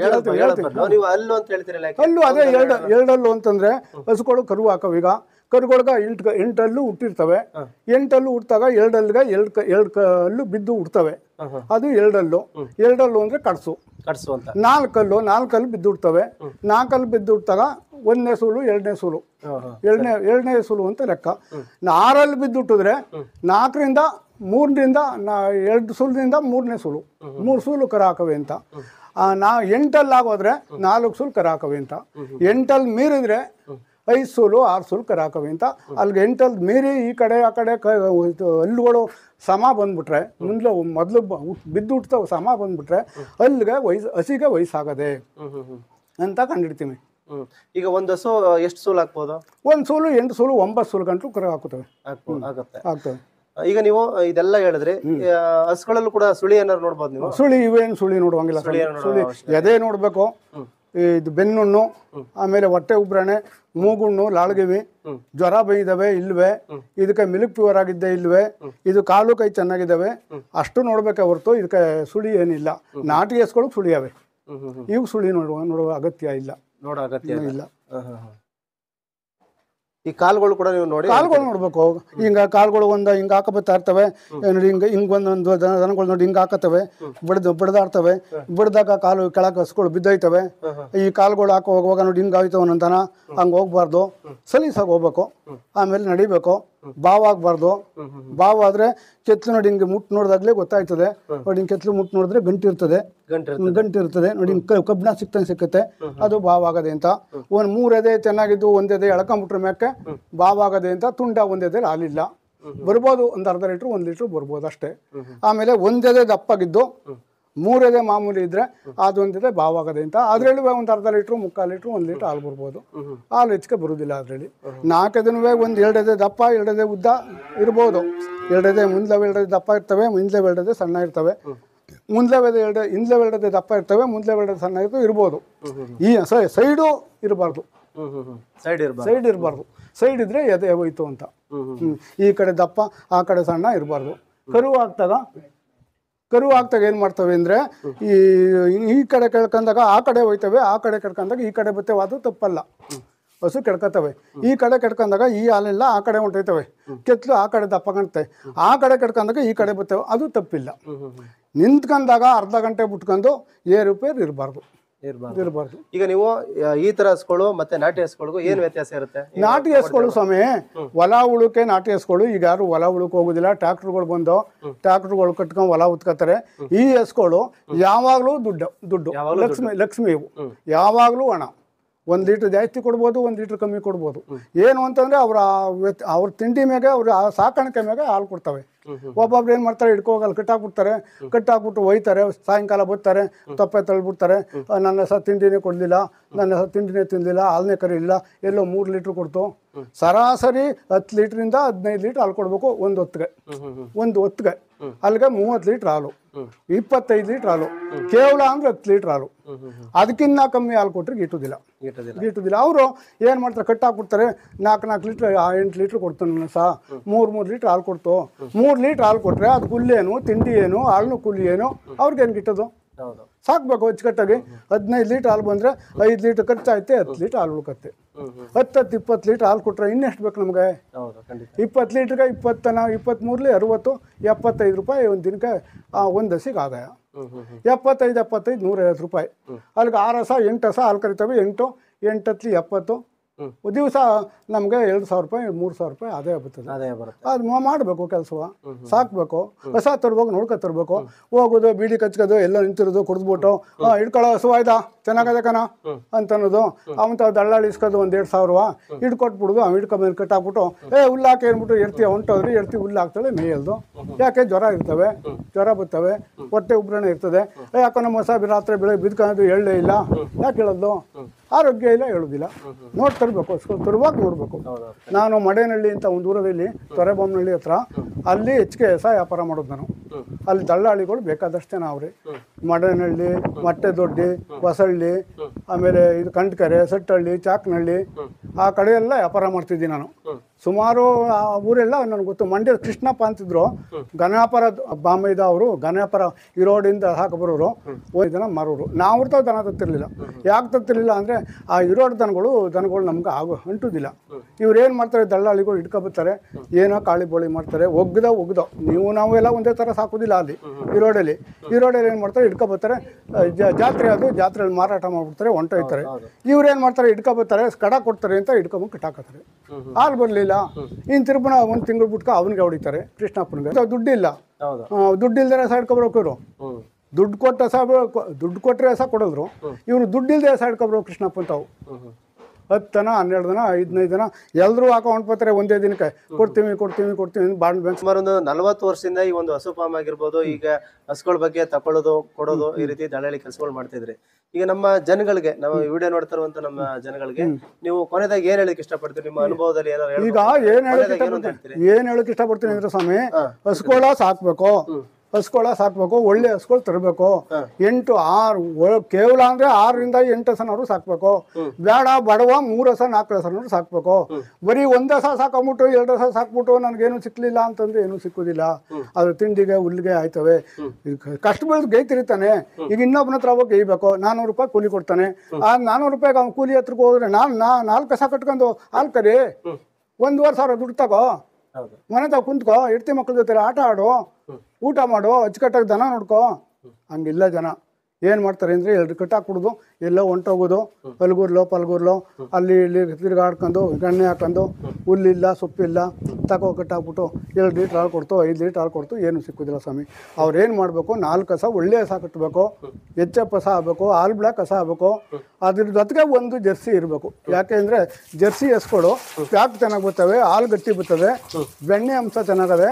ನೀವು ಅಲ್ಲು ಅಂತ ಹೇಳ್ತೀರಲ್ಲ, ಅಲ್ಲು ಅದೇ ಎರಡು ಎರಡಲ್ಲು ಅಂತಂದ್ರೆ ಹಸುಗಳು ಕರು ಹಾಕವು. ಈಗ ಕರುಗಳ್ಗ ಎಂಟು ಎಂಟಲ್ಲು ಹುಟ್ಟಿರ್ತವೆ. ಎಂಟಲ್ಲು ಹುಟ್ಟಿದಾಗ ಎರಡಲ್ಗೆ ಎರಡು ಎರಡು ಕಲ್ಲು ಬಿದ್ದು ಹುಡ್ತವೆ, ಅದು ಎರಡಲ್ಲು. ಎರಡಲ್ಲು ಅಂದ್ರೆ ಕಡ್ಸು ಕಡ್ಸು ಅಂತ. ನಾಲ್ಕಲ್ಲು ನಾಲ್ಕಲ್ಲು ಬಿದ್ದು ಹುಡ್ತವೆ. ನಾಲ್ಕಲ್ಲು ಬಿದ್ದು ಹುಟ್ಟಿದಾಗ ಒಂದನೇ ಸೂಲು ಎರಡನೇ ಸೂಲು ಎರಡನೇ ಎರಡನೇ ಸೂಲು ಅಂತ ಲೆಕ್ಕ. ಆರಲ್ಲಿ ಬಿದ್ದು ಹುಟ್ಟಿದ್ರೆ ನಾಲ್ಕರಿಂದ ಮೂರರಿಂದ ಎರಡು ಸೂಲಿನಿಂದ ಮೂರನೇ ಸೂಲು, ಮೂರು ಸೂಲು ಕರ ಹಾಕವೆ ಅಂತ. ನಾ ಎಂಟಲ್ಲಿ ಆಗೋದ್ರೆ ನಾಲ್ಕು ಸೂಲು ಕರ ಹಾಕವೆ ಅಂತ. ಎಂಟಲ್ಲಿ ಮೀರಿದ್ರೆ ಐದು ಸೂಲು ಆರು ಸೂಲು ಕರ ಹಾಕವೆ ಅಂತ. ಅಲ್ಲಿಗೆ ಎಂಟಲ್ಲಿ ಮೀರಿ ಈ ಕಡೆ ಆ ಕಡೆ ಕ ಹಲ್ಲುಗಳು ಸಮ ಬಂದ್ಬಿಟ್ರೆ, ಮುಂದೆ ಮೊದಲು ಬಿದ್ದು ಹುಟ್ಟುತ್ತವೆ ಸಮ ಬಂದ್ಬಿಟ್ರೆ ಅಲ್ಲಿಗೆ ವಯಸ್ಸು ಹಸಿಗೆ ವಯಸ್ಸಾಗದೆ ಅಂತ ಕಂಡಿಡ್ತೀವಿ. ಈಗ ಒಂದು ಹಸು ಎಷ್ಟು ಸೂಲು ಹಾಕ್ಬೋದು? ಒಂದು ಸೂಲು ಎಂಟು ಸೂಲು ಒಂಬತ್ತು ಸೂಲು ಗಂಟಲು ಕರ ಹಾಕುತ್ತವೆ ಆಗುತ್ತೆ ಆಗ್ತವೆ. ಈಗ ನೀವು ಇದೆಲ್ಲ ಹೇಳಿದ್ರೆ ಹಸುಗಳಲ್ಲೂ ಕೂಡ ಸುಳಿ ಏನಾದ್ರು ನೋಡ್ಬೋದು ನೀವು? ಸುಳಿ ಇವೇನು ಸುಳಿ ನೋಡುವಂಗಿಲ್ಲ. ಸುಳಿ ಎದೆ ನೋಡ್ಬೇಕು, ಇದು ಬೆನ್ನುಣ್ಣು, ಆಮೇಲೆ ಹೊಟ್ಟೆ ಉಬ್ರಣೆ, ಮೂಗುಣ್ಣು, ಲಾಳ್ಗಿವಿ, ಜ್ವರ ಬೈದವೆ ಇಲ್ವೇ, ಇದಕ್ಕೆ ಮಿಲ್ಕ್ ಪ್ಯೂರ್ ಆಗಿದ್ದೆ ಇಲ್ವೇ, ಇದು ಕಾಲು ಕೈ ಚೆನ್ನಾಗಿದ್ದಾವೆ ಅಷ್ಟು ನೋಡ್ಬೇಕೆ ಹೊರತು ಇದಕ್ಕೆ ಸುಳಿ ಏನಿಲ್ಲ. ನಾಟಿ ಹಸುಗಳು ಸುಳಿಯವೆ, ಇವು ಸುಳಿ ನೋಡುವ ನೋಡುವ ಅಗತ್ಯ ಇಲ್ಲ, ನೋಡೋ ಅಗತ್ಯ ಇಲ್ಲ. ಈ ಕಾಲುಗಳು ಕೂಡ ನೀವು ನೋಡಿ ಕಾಲುಗಳು ನೋಡ್ಬೇಕು. ಹಿಂಗ ಕಾಲುಗಳು ಒಂದು ಹಿಂಗೆ ಹಾಕ ಬರ್ತಾ ಇರ್ತವೆ ನೋಡಿ, ಹಿಂಗೆ ಹಿಂಗೆ ಒಂದೊಂದು ದನಗಳು ನೋಡಿ ಹಿಂಗೆ ಹಾಕತ್ತವೆ, ಬಡ್ದು ಬಡ್ದಾಡ್ತವೆ. ಬಡ್ದಾಗ ಕಾಲು ಕೆಳಗೆ ಹಸ್ಗಳು ಬಿದ್ದೋಯ್ತವೆ. ಈ ಕಾಲುಗಳು ಹಾಕೋ ಹೋಗುವಾಗ ನೋಡಿ ಹಿಂಗೆ ಆಯ್ತವೆ ಒಂದೊಂದು ದನ, ಹಂಗೆ ಹೋಗ್ಬಾರ್ದು, ಸಲೀಸಾಗಿ ಹೋಗ್ಬೇಕು. ಆಮೇಲೆ ನಡಿಬೇಕು, ಬಾವು ಆಗ್ಬಾರ್ದು. ಬಾವು ಆದ್ರೆ ಕೆತ್ತಲು ನೋಡಿ ಹಿಂಗೆ ಮುಟ್ಟು ನೋಡಿದಾಗ್ಲೇ ಗೊತ್ತಾಯ್ತದೆ. ನೋಡಿ ಹಿಂಗೆ ಕೆತ್ತಲು ಮುಟ್ಟು ನೋಡಿದ್ರೆ ಗಂಟು ಇರ್ತದೆ, ಗಂಟು ಇರ್ತದೆ ನೋಡಿ, ಹಿಂಗೆ ಕಬ್ಬಿಣ ಸಿಕ್ತಂಗೆ ಸಿಕ್ಕತ್ತೆ, ಅದು ಬಾವಾಗದೆ ಅಂತ. ಒಂದು ಮೂರು ಎದೆ ಚೆನ್ನಾಗಿದ್ದು ಒಂದೆದೆ ಎಳ್ಕೊಂಬಿಟ್ರೆ ಮ್ಯಾಕೆ ಬಾವಾಗದೆ ಅಂತ. ತುಂಡ ಒಂದೆದೆ ಹಾಲಿಲ್ಲ, ಬರ್ಬೋದು ಒಂದು ಅರ್ಧ ಲೀಟ್ರು ಒಂದು ಲೀಟ್ರು ಬರ್ಬೋದು ಅಷ್ಟೇ. ಆಮೇಲೆ ಒಂದೆದೆ ದಪ್ಪಾಗಿದ್ದು ಮೂರೆದೆ ಮಾಮೂಲಿ ಇದ್ರೆ ಅದೊಂದಿದೆ ಬಾವಾಗದೆ ಅಂತ. ಅದ್ರಲ್ಲಿ ಒಂದು ಅರ್ಧ ಲೀಟ್ರು ಮುಕ್ಕಾಲು ಲೀಟ್ರು ಒಂದು ಲೀಟ್ರ್ ಹಾಲು ಬರ್ಬೋದು. ಹಾಲು ಹೆಚ್ಚಿಗೆ ಬರುವುದಿಲ್ಲ ಅದರಲ್ಲಿ. ನಾಲ್ಕದೂ ಒಂದು ಎರಡೆದೆ ದಪ್ಪ ಎರಡೆದೆ ಉದ್ದ ಇರ್ಬೋದು. ಎರಡೆದೆ ಮುಂದ್ಲವೆ ಎರಡೆದೆ ದಪ್ಪ ಇರ್ತವೆ, ಮುಂದ್ಲೆವೆ ಎರಡೆದೆ ಸಣ್ಣ ಇರ್ತವೆ. ಮುಂದ್ಲೆವೆದೆ ಎರಡು ಹಿಂದ್ಲೆವೆ ಎರಡೆದೆ ದಪ್ಪ ಇರ್ತವೆ, ಮುಂದ್ಲೆವೆ ಎರಡೆದೆ ಸಣ್ಣ ಇರ್ತವೆ ಇರ್ಬೋದು. ಈ ಸೈಡು ಇರಬಾರ್ದು, ಸೈಡ್ ಇರಬಾರ್ದು ಸೈಡ್ ಇರಬಾರ್ದು ಸೈಡ್ ಇದ್ರೆ ಎದೆ ಹೋಯ್ತು ಅಂತ. ಈ ಕಡೆ ದಪ್ಪ ಆ ಕಡೆ ಸಣ್ಣ ಇರಬಾರ್ದು. ಕರು ಆಗ್ತದ ಕರು ಆಗ್ತಾಗ ಏನು ಮಾಡ್ತವೆ ಅಂದರೆ ಈ ಈ ಕಡೆ ಕೆಳ್ಕೊಂಡಾಗ ಆ ಕಡೆ ಹೋಯ್ತವೆ, ಆ ಕಡೆ ಕೆಡ್ಕೊಂಡಾಗ ಈ ಕಡೆ ಬರ್ತೇವೆ, ಅದು ತಪ್ಪಲ್ಲ. ಹಸು ಕೆಡ್ಕೊತವೆ, ಈ ಕಡೆ ಕೆಡ್ಕೊಂಡಾಗ ಈ ಹಾಲೆಲ್ಲ ಆ ಕಡೆ ಹೊಂಟೈತವೆ, ಕೆತ್ತಲು ಆ ಕಡೆ ದಪ್ಪ ಕಾಣ್ತವೆ. ಆ ಕಡೆ ಕೆಡ್ಕೊಂಡಾಗ ಈ ಕಡೆ ಬರ್ತೇವೆ, ಅದು ತಪ್ಪಿಲ್ಲ. ನಿಂತ್ಕೊಂಡಾಗ ಅರ್ಧ ಗಂಟೆ ಬಿಟ್ಕೊಂಡು ಏರುಪೇರು ಇರಬಾರ್ದು ಇರಬಾರ್ದು. ಈಗ ನೀವು ಈ ತರ ಹಸುಗಳು ಮತ್ತೆ ನಾಟಿ ಹಸುಗಳಿಗೂ ಏನು ವ್ಯತ್ಯಾಸ ಇರುತ್ತೆ? ನಾಟಿ ಹಸುಗಳು ಸ್ವಾಮಿ ಹೊಲ ಉಳುಕೆ ನಾಟಿ ಹಸುಗಳು. ಈಗ ಯಾರು ಹೊಲ ಉಳುಕ್ ಹೋಗುದಿಲ್ಲ, ಟ್ರ್ಯಾಕ್ಟರ್ಗಳು ಬಂದು ಟ್ರ್ಯಾಕ್ಟರ್ಗಳು ಕಟ್ಕೊಂಡು ಹೊಲ ಉತ್ಕೋತಾರೆ. ಈ ಹಸುಗಳು ಯಾವಾಗಲೂ ದುಡ್ಡು ದುಡ್ಡು ಲಕ್ಷ್ಮಿ ಲಕ್ಷ್ಮಿ ಇವು ಯಾವಾಗಲೂ ಹಣ. ಒಂದು ಲೀಟ್ರ್ ಜಾಸ್ತಿ ಕೊಡ್ಬೋದು, ಒಂದು ಲೀಟ್ರ್ ಕಮ್ಮಿ ಕೊಡ್ಬೋದು. ಏನು ಅಂತಂದರೆ ಅವರ ಅವ್ರ ತಿಂಡಿ ಮ್ಯಾಗೆ ಅವ್ರ ಸಾಕಾಣಿಕೆ ಮ್ಯಾಗೆ ಹಾಲು ಕೊಡ್ತವೆ. ಒಬ್ಬೊಬ್ರು ಏನು ಮಾಡ್ತಾರೆ, ಹಿಡ್ಕೋಗಲ್ಲ ಕಟ್ಟಾಕ್ಬಿಡ್ತಾರೆ, ಕಟ್ಟಾಕ್ಬಿಟ್ಟು ಒಯ್ತಾರೆ, ಸಾಯಂಕಾಲ ಬರ್ತಾರೆ, ತಪ್ಪೆ ತಳ್ಬಿಡ್ತಾರೆ. ನನ್ನ ಹೆಸರು ತಿಂಡಿನೇ ಕೊಡಲಿಲ್ಲ, ನನ್ನ ಹೆಸರು ತಿಂಡಿನೇ ತಿನ್ನಲಿಲ್ಲ, ಹಾಲನೇ ಕರೀಲಿಲ್ಲ, ಎಲ್ಲೋ ಮೂರು ಲೀಟ್ರ್ ಕೊಡ್ತು. ಸರಾಸರಿ ಹತ್ತು ಲೀಟ್ರಿಂದ ಹದಿನೈದು ಲೀಟ್ರ್ ಹಾಲು ಕೊಡಬೇಕು ಒಂದು ಹೊತ್ತಿಗೆ. ಒಂದು ಹೊತ್ತಿಗೆ ಅಲ್ಲಿಗೆ ಮೂವತ್ತು ಲೀಟ್ರ್ ಹಾಲು, ಇಪ್ಪತ್ತೈದು ಲೀಟ್ರ್ ಹಾಲು, ಕೇವಲ ಅಂದ್ರೆ ಹತ್ತು ಲೀಟ್ರ್ ಹಾಲು. ಅದಕ್ಕಿನ್ನ ಕಮ್ಮಿ ಹಾಲು ಕೊಟ್ಟರೆ ಗಿಟ್ಟುದಿಲ್ಲ ಗಿಟ್ಟುದಿಲ್ಲ ಅವರು ಏನು ಮಾಡ್ತಾರೆ, ಕಟ್ಟಾಕ್ಬಿಡ್ತಾರೆ. ನಾಲ್ಕು ನಾಲ್ಕು ಲೀಟ್ರ್ ಎಂಟು ಲೀಟ್ರ್ ಕೊಡ್ತಾನೆ ಸಹ, ಮೂರು ಮೂರು ಲೀಟ್ರ್ ಹಾಲು ಕೊಡ್ತು. ಮೂರು ಲೀಟ್ರ್ ಹಾಲು ಕೊಟ್ಟರೆ ಅದು ಕುಲ್ಲೇನು ತಿಂಡಿ ಏನು ಹಾಲು ಕುಲ್ಲಿ ಏನು ಅವ್ರಿಗೇನು ಗಿಟ್ಟದು? ಸಾಕ್ಬೇಕು ಅಚ್ಚುಕಟ್ಟಾಗಿ. ಹದಿನೈದು ಲೀಟ್ರ್ ಹಾಲು ಬಂದರೆ ಐದು ಲೀಟ್ರ್ ಖರ್ಚಾಯ್ತೆ, ಹತ್ತು ಲೀಟ್ರ್ ಹಾಲು ಉಳ್ಕತ್ತೆ. ಹತ್ತು ಹತ್ತು ಇಪ್ಪತ್ತು ಲೀಟ್ರ್ ಹಾಲು ಕೊಟ್ಟರೆ ಇನ್ನೆಷ್ಟು ಬೇಕು ನಮಗೆ? ಇಪ್ಪತ್ತು ಲೀಟ್ರಿಗೆ ಇಪ್ಪತ್ತನ ಇಪ್ಪತ್ತ್ಮೂರಲಿ ಅರುವತ್ತು ಎಪ್ಪತ್ತೈದು ರೂಪಾಯಿ ಒಂದು ದಿನಕ್ಕೆ ಒಂದು ಹಸಿಗೆ ಆದಾಯ. ಎಪ್ಪತ್ತೈದು ಎಪ್ಪತ್ತೈದು ನೂರೈವತ್ತು ರೂಪಾಯಿ. ಅಲ್ಲಿಗೆ ಆರು ಹಸ ಎಂಟು ಹಸ ಹಾಲು ಕರಿತವೆ. ಎಂಟು ಎಂಟತ್ಲಿ ಎಪ್ಪತ್ತು ದಿವಸ ನಮಗೆ ಎರಡು ಸಾವಿರ ರೂಪಾಯಿ ಮೂರು ಸಾವಿರ ರೂಪಾಯಿ ಆದಾಯ ಬರ್ತದೆ. ಆದಾಯ ಬರುತ್ತೆ. ಅದು ಮಾಡಬೇಕು ಕೆಲಸವ, ಸಾಕ್ಬೇಕು, ಕಸ ತರ್ಬೇಕು, ನೋಡ್ಕೊ ತರ್ಬೇಕು, ಹೋಗೋದು ಬೀಡಿ ಕಚ್ಕೋದು ಎಲ್ಲ ನಿಂತಿರೋದು ಕುಡಿದ್ಬಿಟ್ಟು ಹಿಡ್ಕೊಳ್ಳೋ ಹಸು ಆಯ್ತಾ ಚೆನ್ನಾಗದೆ ಕಣ ಅಂತ ಅನ್ನೋದು. ಅವನ ದಳ್ಳಾಳಿ ಇಸ್ಕೋದು ಒಂದು ಎರಡು ಸಾವಿರವ ಹಿಡ್ಕೊಟ್ಬಿಡುದು. ಅವ್ನು ಹಿಡ್ಕೊಂಬಂದು ಕಟ್ಟಾಕ್ಬಿಟ್ಟು ಏ ಹುಲ್ಲಾಕಿ ಅಂದ್ಬಿಟ್ಟು ಎರ್ತಿ ಹೊಂಟೋದ್ರಿ ಎರ್ತಿ ಹುಲ್ಲು ಹಾಕ್ತಾಳೆ ಮೇಯಲ್ದು. ಯಾಕೆ ಜ್ವರ ಇರ್ತವೆ, ಜ್ವರ ಬರ್ತವೆ, ಹೊಟ್ಟೆ ಉಬ್ರಣ ಇರ್ತದೆ. ಯಾಕೋ ನಮ್ಮ ಹೊಸ ರಾತ್ರಿ ಬೆಳಗ್ಗೆ ಬಿದ್ಕೊಂಡು ಎಳ್ಳೇ ಇಲ್ಲ, ಯಾಕೆ ಹೇಳೋದು? ಆರೋಗ್ಯ ಇಲ್ಲ ಹೇಳೋದಿಲ್ಲ. ನೋಡಿ ತರಬೇಕು, ತರುವಾಗ ನೋಡ್ಬೇಕು. ನಾನು ಮಡೇನಹಳ್ಳಿ ಅಂತ ಒಂದು ಊರಲ್ಲಿ ತೊರೆಬೊಮ್ಮನಹಳ್ಳಿ ಹತ್ರ ಅಲ್ಲಿ ಹೆಚ್ಚಿಗೆ ಹೊಸ ವ್ಯಾಪಾರ ಮಾಡೋದು ನಾನು. ಅಲ್ಲಿ ದಳ್ಳಾಳಿಗಳು ಬೇಕಾದಷ್ಟು ಜನ ಅವ್ರಿ. ಮಡೇನಹಳ್ಳಿ, ಮಟ್ಟೆದೊಡ್ಡಿ, ಹೊಸಳ್ಳಿ, ಆಮೇಲೆ ಇದು ಕಂಟ್ಕೆರೆ, ಸಟ್ಟಹಳ್ಳಿ, ಚಾಕ್ನಹಳ್ಳಿ ಆ ಕಡೆ ಎಲ್ಲ ವ್ಯಾಪಾರ ಮಾಡ್ತಿದ್ದೀನಿ ನಾನು. ಸುಮಾರು ಆ ಊರೆಲ್ಲ ನನಗೆ ಗೊತ್ತು. ಮಂಡ್ಯ ಕೃಷ್ಣಪ್ಪ ಅಂತಿದ್ರು, ಗನ್ಯಾಪಾರ ಬಾಂಬೆದ ಅವರು. ಗನ್ಯಾಪಾರ ಈ ರೋಡಿಂದ ಹಾಕಬರೋರು, ಒಂದು ಜನ ಮಾರೋರು. ನಾವು ತಾವು ದನ ತತ್ತಿರಲಿಲ್ಲ. ಯಾಕೆ ತತ್ತಿರಲಿಲ್ಲ ಅಂದರೆ ಆ ಇರೋಡ್ ದನಗಳು ದನಗಳು ನಮ್ಗೆ ಆಗೋ ಅಂಟುದಿಲ್ಲ. ಇವ್ರು ಏನು ಮಾಡ್ತಾರೆ, ದಳ್ಳಾಳಿಗಳು ಹಿಡ್ಕೊಬತ್ತಾರೆ, ಏನೋ ಕಾಳಿ ಬೋಳಿ ಮಾಡ್ತಾರೆ, ಒಗ್ದ ಒಗ್ದೋ. ನೀವು ನಾವೆಲ್ಲ ಒಂದೇ ಥರ ಸಾಕೋದಿಲ್ಲ ಅಲ್ಲಿ ಈ ರೋಡಲ್ಲಿ. ಈ ರೋಡಲ್ಲಿ ಏನು ಮಾಡ್ತಾರೆ, ಹಿಡ್ಕೊಬತ್ತಾರೆ, ಜಾತ್ರೆ ಅದು ಜಾತ್ರೆಯಲ್ಲಿ ಮಾರಾಟ ಮಾಡ್ಬಿಡ್ತಾರೆ, ಹೊಂಟೋಯ್ತಾರೆ. ಇವ್ರು ಏನು ಮಾಡ್ತಾರೆ, ಹಿಡ್ಕೊಬತ್ತಾರೆ, ಕಡ ಕೊಡ್ತಾರೆ ಅಂತ ಹಿಡ್ಕೊಂಬಂದು ಕಟ್ಟಾಕತ್ತಾರೆ. ಹಾಲು ಬರಲಿಲ್ಲ, ಇನ್ನು ತಿರುಪನ ಒಂದು ತಿಂಗಳು ಬಿಟ್ಕೊ ಅವನಿಗೆ ಹೊಡಿತಾರೆ ಕೃಷ್ಣಪ್ಪನಿಗೆ. ದುಡ್ಡಿಲ್ಲ, ದುಡ್ಡಿಲ್ದೇ ಸೈಡ್ಕೊಬ್ರೋಕೆ ಇವರು. ದುಡ್ಡು ಕೊಟ್ಟ ಹಸ ದುಡ್ಡು ಕೊಟ್ಟರೆ ಹಸ ಕೊಡೋದ್ರು. ಇವರು ದುಡ್ಡಿಲ್ದೇ ಸೈಡ್ಕೊಬ್ರೋ ಕೃಷ್ಣಪ್ಪ ತಾವು. ಹತ್ತು ಜನ ಹನ್ನೆರಡು ಜನ ಐದನೈದು ಜನ ಎಲ್ಲರೂ ಹಾಕೊಂಡು ಬರ್ತಾರೆ ಒಂದೇ ದಿನಕ್ಕೆ. ಕೊಡ್ತೀವಿ ಕೊಡ್ತೀವಿ ಕೊಡ್ತೀವಿ ಬಾಂಡ್ ಬ್ಯಾಂಕ್. ಸುಮಾರು ಒಂದು ನಲವತ್ತು ವರ್ಷದಿಂದ ಈ ಒಂದು ಹಸು ಫಾರ್ಮ್ ಆಗಿರ್ಬೋದು, ಈಗ ಹಸುಗಳ ಬಗ್ಗೆ ತಕೊಳ್ಳೋದು ಕೊಡೋದು ಈ ರೀತಿ ದಳ್ಳಾಳಿ ಕೆಲಸಗಳು ಮಾಡ್ತಿದ್ರಿ. ಈಗ ನಮ್ಮ ಜನಗಳಿಗೆ, ನಾವು ವಿಡಿಯೋ ನೋಡ್ತಾ ಇರುವಂತ ನಮ್ಮ ಜನಗಳಿಗೆ ನೀವು ಕೊನೆದಾಗ ಏನ್ ಹೇಳಕ್ ಇಷ್ಟಪಡ್ತೀರಿ? ನಿಮ್ಮ ಅನುಭವದಲ್ಲಿ ಏನಾದ್ರು ಈಗ ಏನ್ ಹೇಳಕ್ ಏನ್ ಹೇಳಕ್ ಇಷ್ಟಪಡ್ತೀನಿ ಅಂದ್ರೆ ಸ್ವಾಮಿ, ಹಸುಗಳ ಸಾಕ್ಬೇಕು, ಹಸುಗಳ ಸಾಕ್ಬೇಕು, ಒಳ್ಳೆ ಹಸುಗಳು ತರಬೇಕು. ಎಂಟು ಆರು ಕೇವಲ ಅಂದ್ರೆ ಆರರಿಂದ ಎಂಟು ಹಸನವರು ಸಾಕ್ಬೇಕು. ಬೇಡ ಬಡವ ಮೂರು ಹಸ ನಾಲ್ಕು ಹಸನವರು ಸಾಕ್ಬೇಕು. ಬರೀ ಒಂದ್ ಹಸ ಸಾಕೊಂಬಿಟ್ಟು ಎರಡು ಹಸ ಸಾಕ್ಬಿಟ್ಟು ನನ್ಗೇನು ಸಿಕ್ಲಿಲ್ಲ ಅಂತಂದ್ರೆ ಏನು ಸಿಕ್ಕುದಿಲ್ಲ. ಅದು ತಿಂಡಿಗೆ ಹುಲ್ಲಿಗೆ ಆಯ್ತವೆ. ಕಷ್ಟ ಬೆಳೆದು ಗೈತಿರ್ತಾನೆ. ಈಗ ಇನ್ನೊಬ್ಬನ ಹತ್ರ ಹೋಗಿ ಗೈಬೇಕು, ನಾನೂರು ರೂಪಾಯಿ ಕೂಲಿ ಕೊಡ್ತಾನೆ. ಆ ನಾನೂರು ರೂಪಾಯಿಗೆ ಅವ್ನು ಕೂಲಿ ಹತ್ರಕ್ಕೆ ಹೋದ್ರೆ ನಾನ್ ನಾ ನಾಲ್ಕು ಹಸ ಕಟ್ಕೊಂಡು ಹಾಲ್ ಕರಿ, ಒಂದೂವರೆ ಸಾವಿರ ದುಡ್ಡು ತಗೋ, ಮನೆ ತಾವ ಕುಂತ್ಕೋ, ಹೆಂಡತಿ ಮಕ್ಳ ಜೊತೆ ಆಟ ಆಡು, ಊಟ ಮಾಡು, ಅಚ್ಚುಕಟ್ಟಾಗಿ ದನ ನೋಡ್ಕೋ. ಹಂಗಿಲ್ಲ ಜನ. ಏನು ಮಾಡ್ತಾರೆ ಅಂದರೆ ಎರಡು ಕಟ್ಟಾಕ್ಬಿಡೋದು, ಎಲ್ಲೋ ಹೊಂಟೋಗೋದು, ಪಲ್ಗೂರ್ಲೋ ಪಲ್ಗೂರ್ಲೋ ಅಲ್ಲಿ ಇಲ್ಲಿ ತಿರುಗಾಡ್ಕೊಂಡು ಗಣ್ಣೆ ಹಾಕೊಂಡು, ಹುಲ್ಲಿಲ್ಲ ಸೊಪ್ಪಿಲ್ಲ, ತಗೋ ಕಟ್ಟಾಕ್ಬಿಟ್ಟು ಎರಡು ಲೀಟ್ರ್ ಹಾಲು ಕೊಡ್ತು, ಐದು ಲೀಟ್ರ್ ಹಾಲು ಕೊಡ್ತು, ಏನು ಸಿಕ್ಕೋದಿಲ್ಲ ಸ್ವಾಮಿ. ಅವ್ರು ಏನು ಮಾಡಬೇಕು, ನಾಲ್ಕು ಹಸ ಒಳ್ಳೆ ಹಸ ಕಟ್ಟಬೇಕು, ಎಚ್ ಎಫ್ ಹಸ ಆಗಬೇಕು, ಹಾಲ್ ಬ್ಲ್ಯಾಕ್ ಹಸ ಆಗಬೇಕು. ಅದ್ರ ಜೊತೆಗೆ ಒಂದು ಜರ್ಸಿ ಇರಬೇಕು. ಯಾಕೆ ಅಂದರೆ ಜರ್ಸಿ ಹಸ್ಗಳು ಪ್ಯಾಕ್ ಚೆನ್ನಾಗಿ ಬರ್ತವೆ, ಹಾಲು ಗಟ್ಟಿ ಬರ್ತದೆ, ಬೆಣ್ಣೆ ಅಂಶ ಚೆನ್ನಾಗದೆ.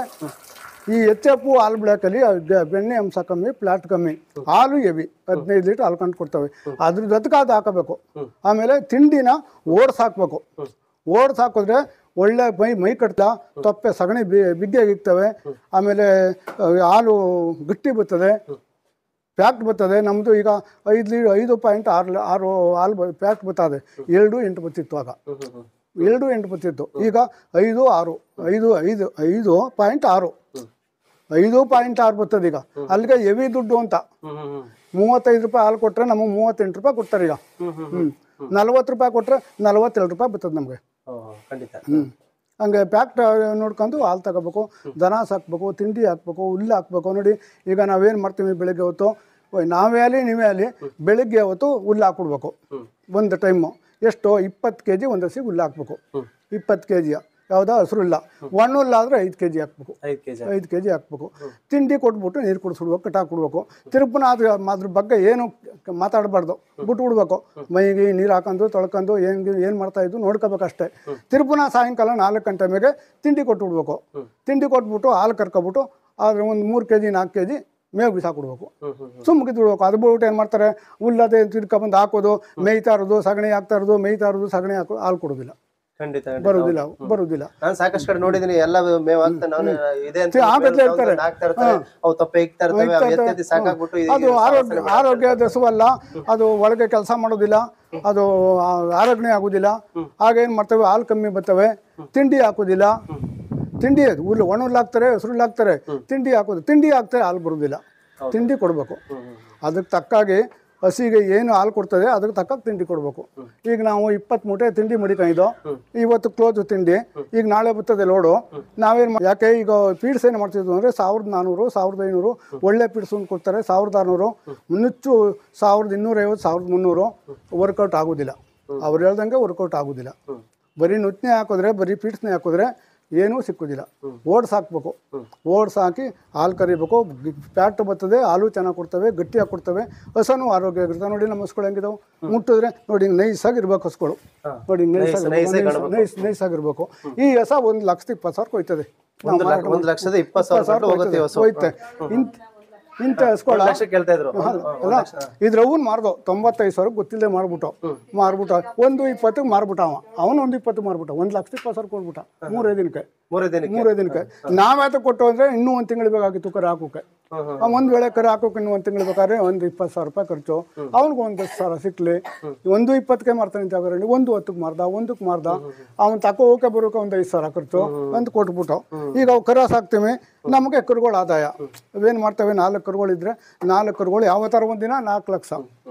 ಈ ಎಚ್ ಎಫ್ ಹಾಲು ಬ್ಲ್ಯಾಕಲ್ಲಿ ಬೆಣ್ಣೆ ಅಂಶ ಕಮ್ಮಿ, ಫ್ಲಾಟ್ ಕಮ್ಮಿ, ಹಾಲು ಹೆವಿ, ಹದಿನೈದು ಲೀಟ್ರ್ ಹಾಲು ಕಂಡು ಕೊಡ್ತವೆ. ಅದ್ರ ಜೊತೆಗೆ ಅದು ಹಾಕಬೇಕು. ಆಮೇಲೆ ತಿಂಡಿನ ಓಡ್ಸ್ ಹಾಕ್ಬೇಕು. ಓಡ್ಸ್ ಹಾಕಿದ್ರೆ ಒಳ್ಳೆ ಮೈ ಮೈ ಕಟ್ತಾ, ತೊಪ್ಪೆ ಸಗಣಿ ಬಿ ಬಿಗ್ಗೆಗಿರ್ತವೆ. ಆಮೇಲೆ ಹಾಲು ಗಟ್ಟಿ ಬರ್ತದೆ, ಪ್ಯಾಕ್ಟ್ ಬರ್ತದೆ. ನಮ್ಮದು ಈಗ ಐದು ಲೀ ಐದು ಪಾಯಿಂಟ್ ಆರು ಆರು ಹಾಲು ಪ್ಯಾಕ್ಟ್ ಬರ್ತದೆ. ಎರಡು ಎಂಟು ಬತ್ತಿತ್ತು ಆಗ, ಎರಡು ಎಂಟು ಬತ್ತಿತ್ತು. ಈಗ ಐದು ಆರು ಐದು ಐದು ಐದು ಪಾಯಿಂಟ್ ಆರು ಐದು ಪಾಯಿಂಟ್ ಆರು ಬರ್ತದೆ ಈಗ. ಅಲ್ಲಿಗೆ ಹೆವಿ ದುಡ್ಡು ಅಂತ. ಮೂವತ್ತೈದು ರೂಪಾಯಿ ಹಾಲು ಕೊಟ್ಟರೆ ನಮಗೆ ಮೂವತ್ತೆಂಟು ರೂಪಾಯಿ ಕೊಡ್ತಾರೆ ಈಗ. ಹ್ಞೂ ನಲ್ವತ್ತು ರೂಪಾಯಿ ಕೊಟ್ಟರೆ ನಲ್ವತ್ತೆರಡು ರೂಪಾಯಿ ಬರ್ತದೆ ನಮಗೆ. ಹ್ಞೂ ಹಂಗೆ ಪ್ಯಾಕ್ಟ್ ನೋಡ್ಕೊಂಡು ಹಾಲು ತಗೋಬೇಕು, ದನ ಸಾಕ್ಬೇಕು, ತಿಂಡಿ ಹಾಕ್ಬೇಕು, ಹುಲ್ಲು ಹಾಕ್ಬೇಕು. ನೋಡಿ ಈಗ ನಾವೇನು ಮಾಡ್ತೀವಿ, ಬೆಳಗ್ಗೆ ಹೊತ್ತು ನಾವೇ ಆಗಲಿ ನೀವೇ ಆಗಲಿ ಬೆಳಗ್ಗೆ ಹೊತ್ತು ಹುಲ್ಲು ಹಾಕ್ಬಿಡ್ಬೇಕು. ಒಂದು ಟೈಮು ಎಷ್ಟು ಇಪ್ಪತ್ತು ಕೆ ಜಿ ಒಂದು ಹಸಿಗೆ ಹುಲ್ಲು ಹಾಕ್ಬೇಕು. ಇಪ್ಪತ್ತು ಕೆ ಜಿಯ ಯಾವುದೋ ಹಸಿರು ಇಲ್ಲ, ಒಣ ಹುಲ್ಲು ಆದರೆ ಐದು ಕೆ ಜಿ ಹಾಕ್ಬೇಕು. ಐದು ಕೆ ಜಿ ಐದು ಕೆ ಜಿ ಹಾಕ್ಬೇಕು. ತಿಂಡಿ ಕೊಟ್ಬಿಟ್ಟು ನೀರು ಕುಡಿಸ್ಬಿಡ್ಬೇಕು, ಕಟ್ಟಾಕ್ಬಿಡ್ಬೇಕು. ತಿರುಪನ ಅದ್ರ ಅದ್ರ ಬಗ್ಗೆ ಏನು ಮಾತಾಡಬಾರ್ದು, ಬಿಟ್ಬಿಡ್ಬೇಕು. ಮೈಗೆ ನೀರು ಹಾಕೊಂಡು ತೊಳ್ಕೊಂಡು ಏನು ಏನು ಮಾಡ್ತಾಯಿದ್ದು ನೋಡ್ಕೋಬೇಕಷ್ಟೇ. ತಿರುಪನ ಸಾಯಂಕಾಲ ನಾಲ್ಕು ಗಂಟೆ ಮೇಲೆ ತಿಂಡಿ ಕೊಟ್ಬಿಡ್ಬೇಕು. ತಿಂಡಿ ಕೊಟ್ಬಿಟ್ಟು ಹಾಲು ಕರ್ಕೊಬಿಟ್ಟು ಆದರೆ ಒಂದು ಮೂರು ಕೆ ಜಿ ನಾಲ್ಕು ಕೆ ಜಿ ಮೇವು ಬಿಸಾಕ್ಬಿಡ್ಬೇಕು. ಸುಮ್ಮನೆ ಬಿಡ್ಬೇಕು. ಅದು ಬಿಟ್ಬಿಟ್ಟು ಏನು ಮಾಡ್ತಾರೆ, ಹುಲ್ಲದೆ ತಿರ್ಕೊಂಬಂದು ಹಾಕೋದು, ಮೇಯ್ತಾ ಇರೋದು, ಸಗಣಿ ಹಾಕ್ತಾ ಇರೋದು, ಮೇಯ್ತಾ ಇರೋದು, ಸಗಣಿ ಹಾಕೋ ಹಾಲು ಕೊಡೋದಿಲ್ಲ, ಖಂಡಿತ ಬರುದಿಲ್ಲ ಬರುದಿಲ್ಲ. ನಾನು ಸಾಕಷ್ಟು ಕಡೆ ನೋಡಿದೀನಿ, ಎಲ್ಲ ಮೇವ್ ಆಗ್ತಾ ನಾನು ಇದೆ ಅಂತ ಹಾಕ್ತಾ ಇರ್ತಾರೆ, ಅವು ತಪ್ಪೆ ಇಕ್ತಾ ಇರ್ತವೆ, ಸಾಕಾಗ್ಬಿಟ್ಟು ಅದು ಆರೋಗ್ಯ ಆರೋಗ್ಯದ ಹಸುವಲ್ಲ, ಅದು ಒಳಗೆ ಕೆಲಸ ಮಾಡೋದಿಲ್ಲ, ಅದು ಆರೋಗ್ಯ ಆಗುದಿಲ್ಲ. ಆಗೇನ್ ಮಾಡ್ತವೆ, ಹಾಲು ಕಮ್ಮಿ ಬರ್ತವೆ, ತಿಂಡಿ ಹಾಕೋದಿಲ್ಲ. ತಿಂಡಿ ಹುಲ್ಲು ಒಣ ಹುಲ್ಲು ಹಾಕ್ತಾರೆ, ಹಸಿರು ಹಾಕ್ತಾರೆ, ತಿಂಡಿ ಹಾಕೋದು ತಿಂಡಿ ಹಾಕ್ತಾರೆ, ಹಾಲು ಬರುದಿಲ್ಲ. ತಿಂಡಿ ಕೊಡ್ಬೇಕು. ಅದಕ್ಕೆ ತಕ್ಕಾಗಿ ಹಸಿಗೆ ಏನು ಹಾಲು ಕೊಡ್ತದೆ ಅದಕ್ಕೆ ತಕ್ಕ ತಿಂಡಿ ಕೊಡಬೇಕು. ಈಗ ನಾವು ಇಪ್ಪತ್ತು ಮೂಟೆ ತಿಂಡಿ ಮಡಿಕೊಂಡಿದ್ದು, ಇವತ್ತು ಕ್ಲೋಸ್ ತಿಂಡಿ, ಈಗ ನಾಳೆ ಬರ್ತದೆ ಲೋಡು. ನಾವೇನು ಯಾಕೆ ಈಗ ಪೀಡ್ಸ್ ಏನು ಮಾಡ್ತಿದ್ವು ಅಂದರೆ ಸಾವಿರದ ನಾನ್ನೂರು ಸಾವಿರದ ಐನೂರು ಒಳ್ಳೆ ಪೀಡ್ಸ್ ಕೊಡ್ತಾರೆ, ಸಾವಿರದ ಆರುನೂರು ಮುನ್ನೂರು ಸಾವಿರದ ಇನ್ನೂರೈವತ್ತು ಸಾವಿರದ ಮುನ್ನೂರು ವರ್ಕೌಟ್ ಆಗೋದಿಲ್ಲ. ಅವ್ರು ಹೇಳ್ದಂಗೆ ವರ್ಕೌಟ್ ಆಗೋದಿಲ್ಲ. ಬರೀ ನುಚ್ಚನೆ ಹಾಕಿದ್ರೆ ಬರೀ ಪೀಡ್ಸ್ನೇ ಹಾಕಿದ್ರೆ ಏನೂ ಸಿಕ್ಕೋದಿಲ್ಲ. ಓಡ್ಸ್ ಹಾಕ್ಬೇಕು, ಓಡ್ಸ್ ಹಾಕಿ ಹಾಲು ಕರಿಬೇಕು, ಫ್ಯಾಟ್ ಬರ್ತದೆ, ಹಾಲು ಚೆನ್ನಾಗಿ ಕೊಡ್ತವೆ, ಗಟ್ಟಿಯಾಗಿ ಕೊಡ್ತವೆ, ಹಸನು ಆರೋಗ್ಯ ಆಗಿರ್ತವೆ. ನೋಡಿ ನಮ್ಮ ಹಸುಗಳು ಹೆಂಗಿದಾವೆ, ಮುಟ್ಟಿದ್ರೆ ನೋಡಿ ಹಿಂಗೆ ನೈಸಾಗಿರ್ಬೇಕು ಹಸುಗಳು, ನೋಡಿ ನೈಸಾಗಿ ನೈಸ್ ನೈಸಾಗಿರ್ಬೇಕು. ಈ ಹಸ ಒಂದು ಲಕ್ಷದ ಇಪ್ಪತ್ತು ಸಾವಿರ ಹೋಯ್ತದೆ, ಒಂದು ಲಕ್ಷದ ಇಪ್ಪತ್ತು ಸಾವಿರ ಹೋಯ್ತೆ. ಇಂಥ ಇಂಥ ಹಸ್ಕೊಳ ಕೇಳ್ತಾ ಇದ್ರು ಅಲ್ಲ, ಇದ್ರ ಅವನ್ ಮಾರ್ದೋ ತೊಂಬತ್ತೈದು ಸಾವಿರ ಗೊತ್ತಿಲ್ಲದೆ ಮಾರ್ಬಿಟ್ಟು ಮಾರ್ಬಿಟ್ಟ ಒಂದು ಇಪ್ಪತ್ತಿಗೆ ಮಾರ್ಬಿಟ್ಟ. ಅವ ಅವನು ಒಂದು ಇಪ್ಪತ್ತು ಮಾರ್ಬಿಟ್ಟ, ಒಂದು ಲಕ್ಷದ ಇಪ್ಪತ್ತು ಸಾವಿರ ಕೊಡ್ಬಿಟ್ಟ ಮೂರೇ ದಿನಕ್ಕೆ ಮೂರೇ ದಿನಕ್ಕೆ ಮೂರೇ ದಿನಕ್ಕೆ ನಾವ್ಯಾತ ಕೊಟ್ಟು ಅಂದ್ರೆ ಇನ್ನೂ ಒಂದು ತಿಂಗಳು ಬೇಕಾಗಿತ್ತು ಕರೆ ಹಾಕೋಕೆ. ಒಂದ್ ವೇಳೆ ಕರೆ ಹಾಕೋಕೆ ಇನ್ನೂ ಒಂದು ತಿಂಗಳು ಬೇಕಾದ್ರೆ ಒಂದು ಇಪ್ಪತ್ತು ಸಾವಿರ ರೂಪಾಯಿ ಖರ್ಚು. ಅವ್ನಿಗೆ ಒಂದು ಹತ್ತು ಸಾವಿರ ಸಿಕ್ಲಿ, ಒಂದು ಇಪ್ಪತ್ತಕ್ಕೆ ಮಾರ್ತಾನೆ ಅಂತ ಹೇಳಿ ಒಂದು ಹತ್ತಕ್ಕೆ ಮಾರ್ದ, ಒಂದಕ್ಕೆ ಮಾರ್ದ, ಅವ್ನು ತಕೋ ಹೋಗಕ್ಕೆ ಬರೋಕೆ ಒಂದು ಐದು ಸಾವಿರ ಖರ್ಚು ಅಂತ ಕೊಟ್ಬಿಟ್ಟು ಈಗ ಅವು ಕರ ಸಾಕ್ತೀವಿ. ನಮಗೆ ಕರುಗಳು ಆದಾಯ ಅವೇನು ಮಾಡ್ತವೆ, ನಾಲ್ಕು ಕರುಗಳಿದ್ರೆ ನಾಲ್ಕು ಕರುಗಳು ಯಾವ ಥರ ಒಂದಿನ ನಾಲ್ಕು ಲಕ್ಷ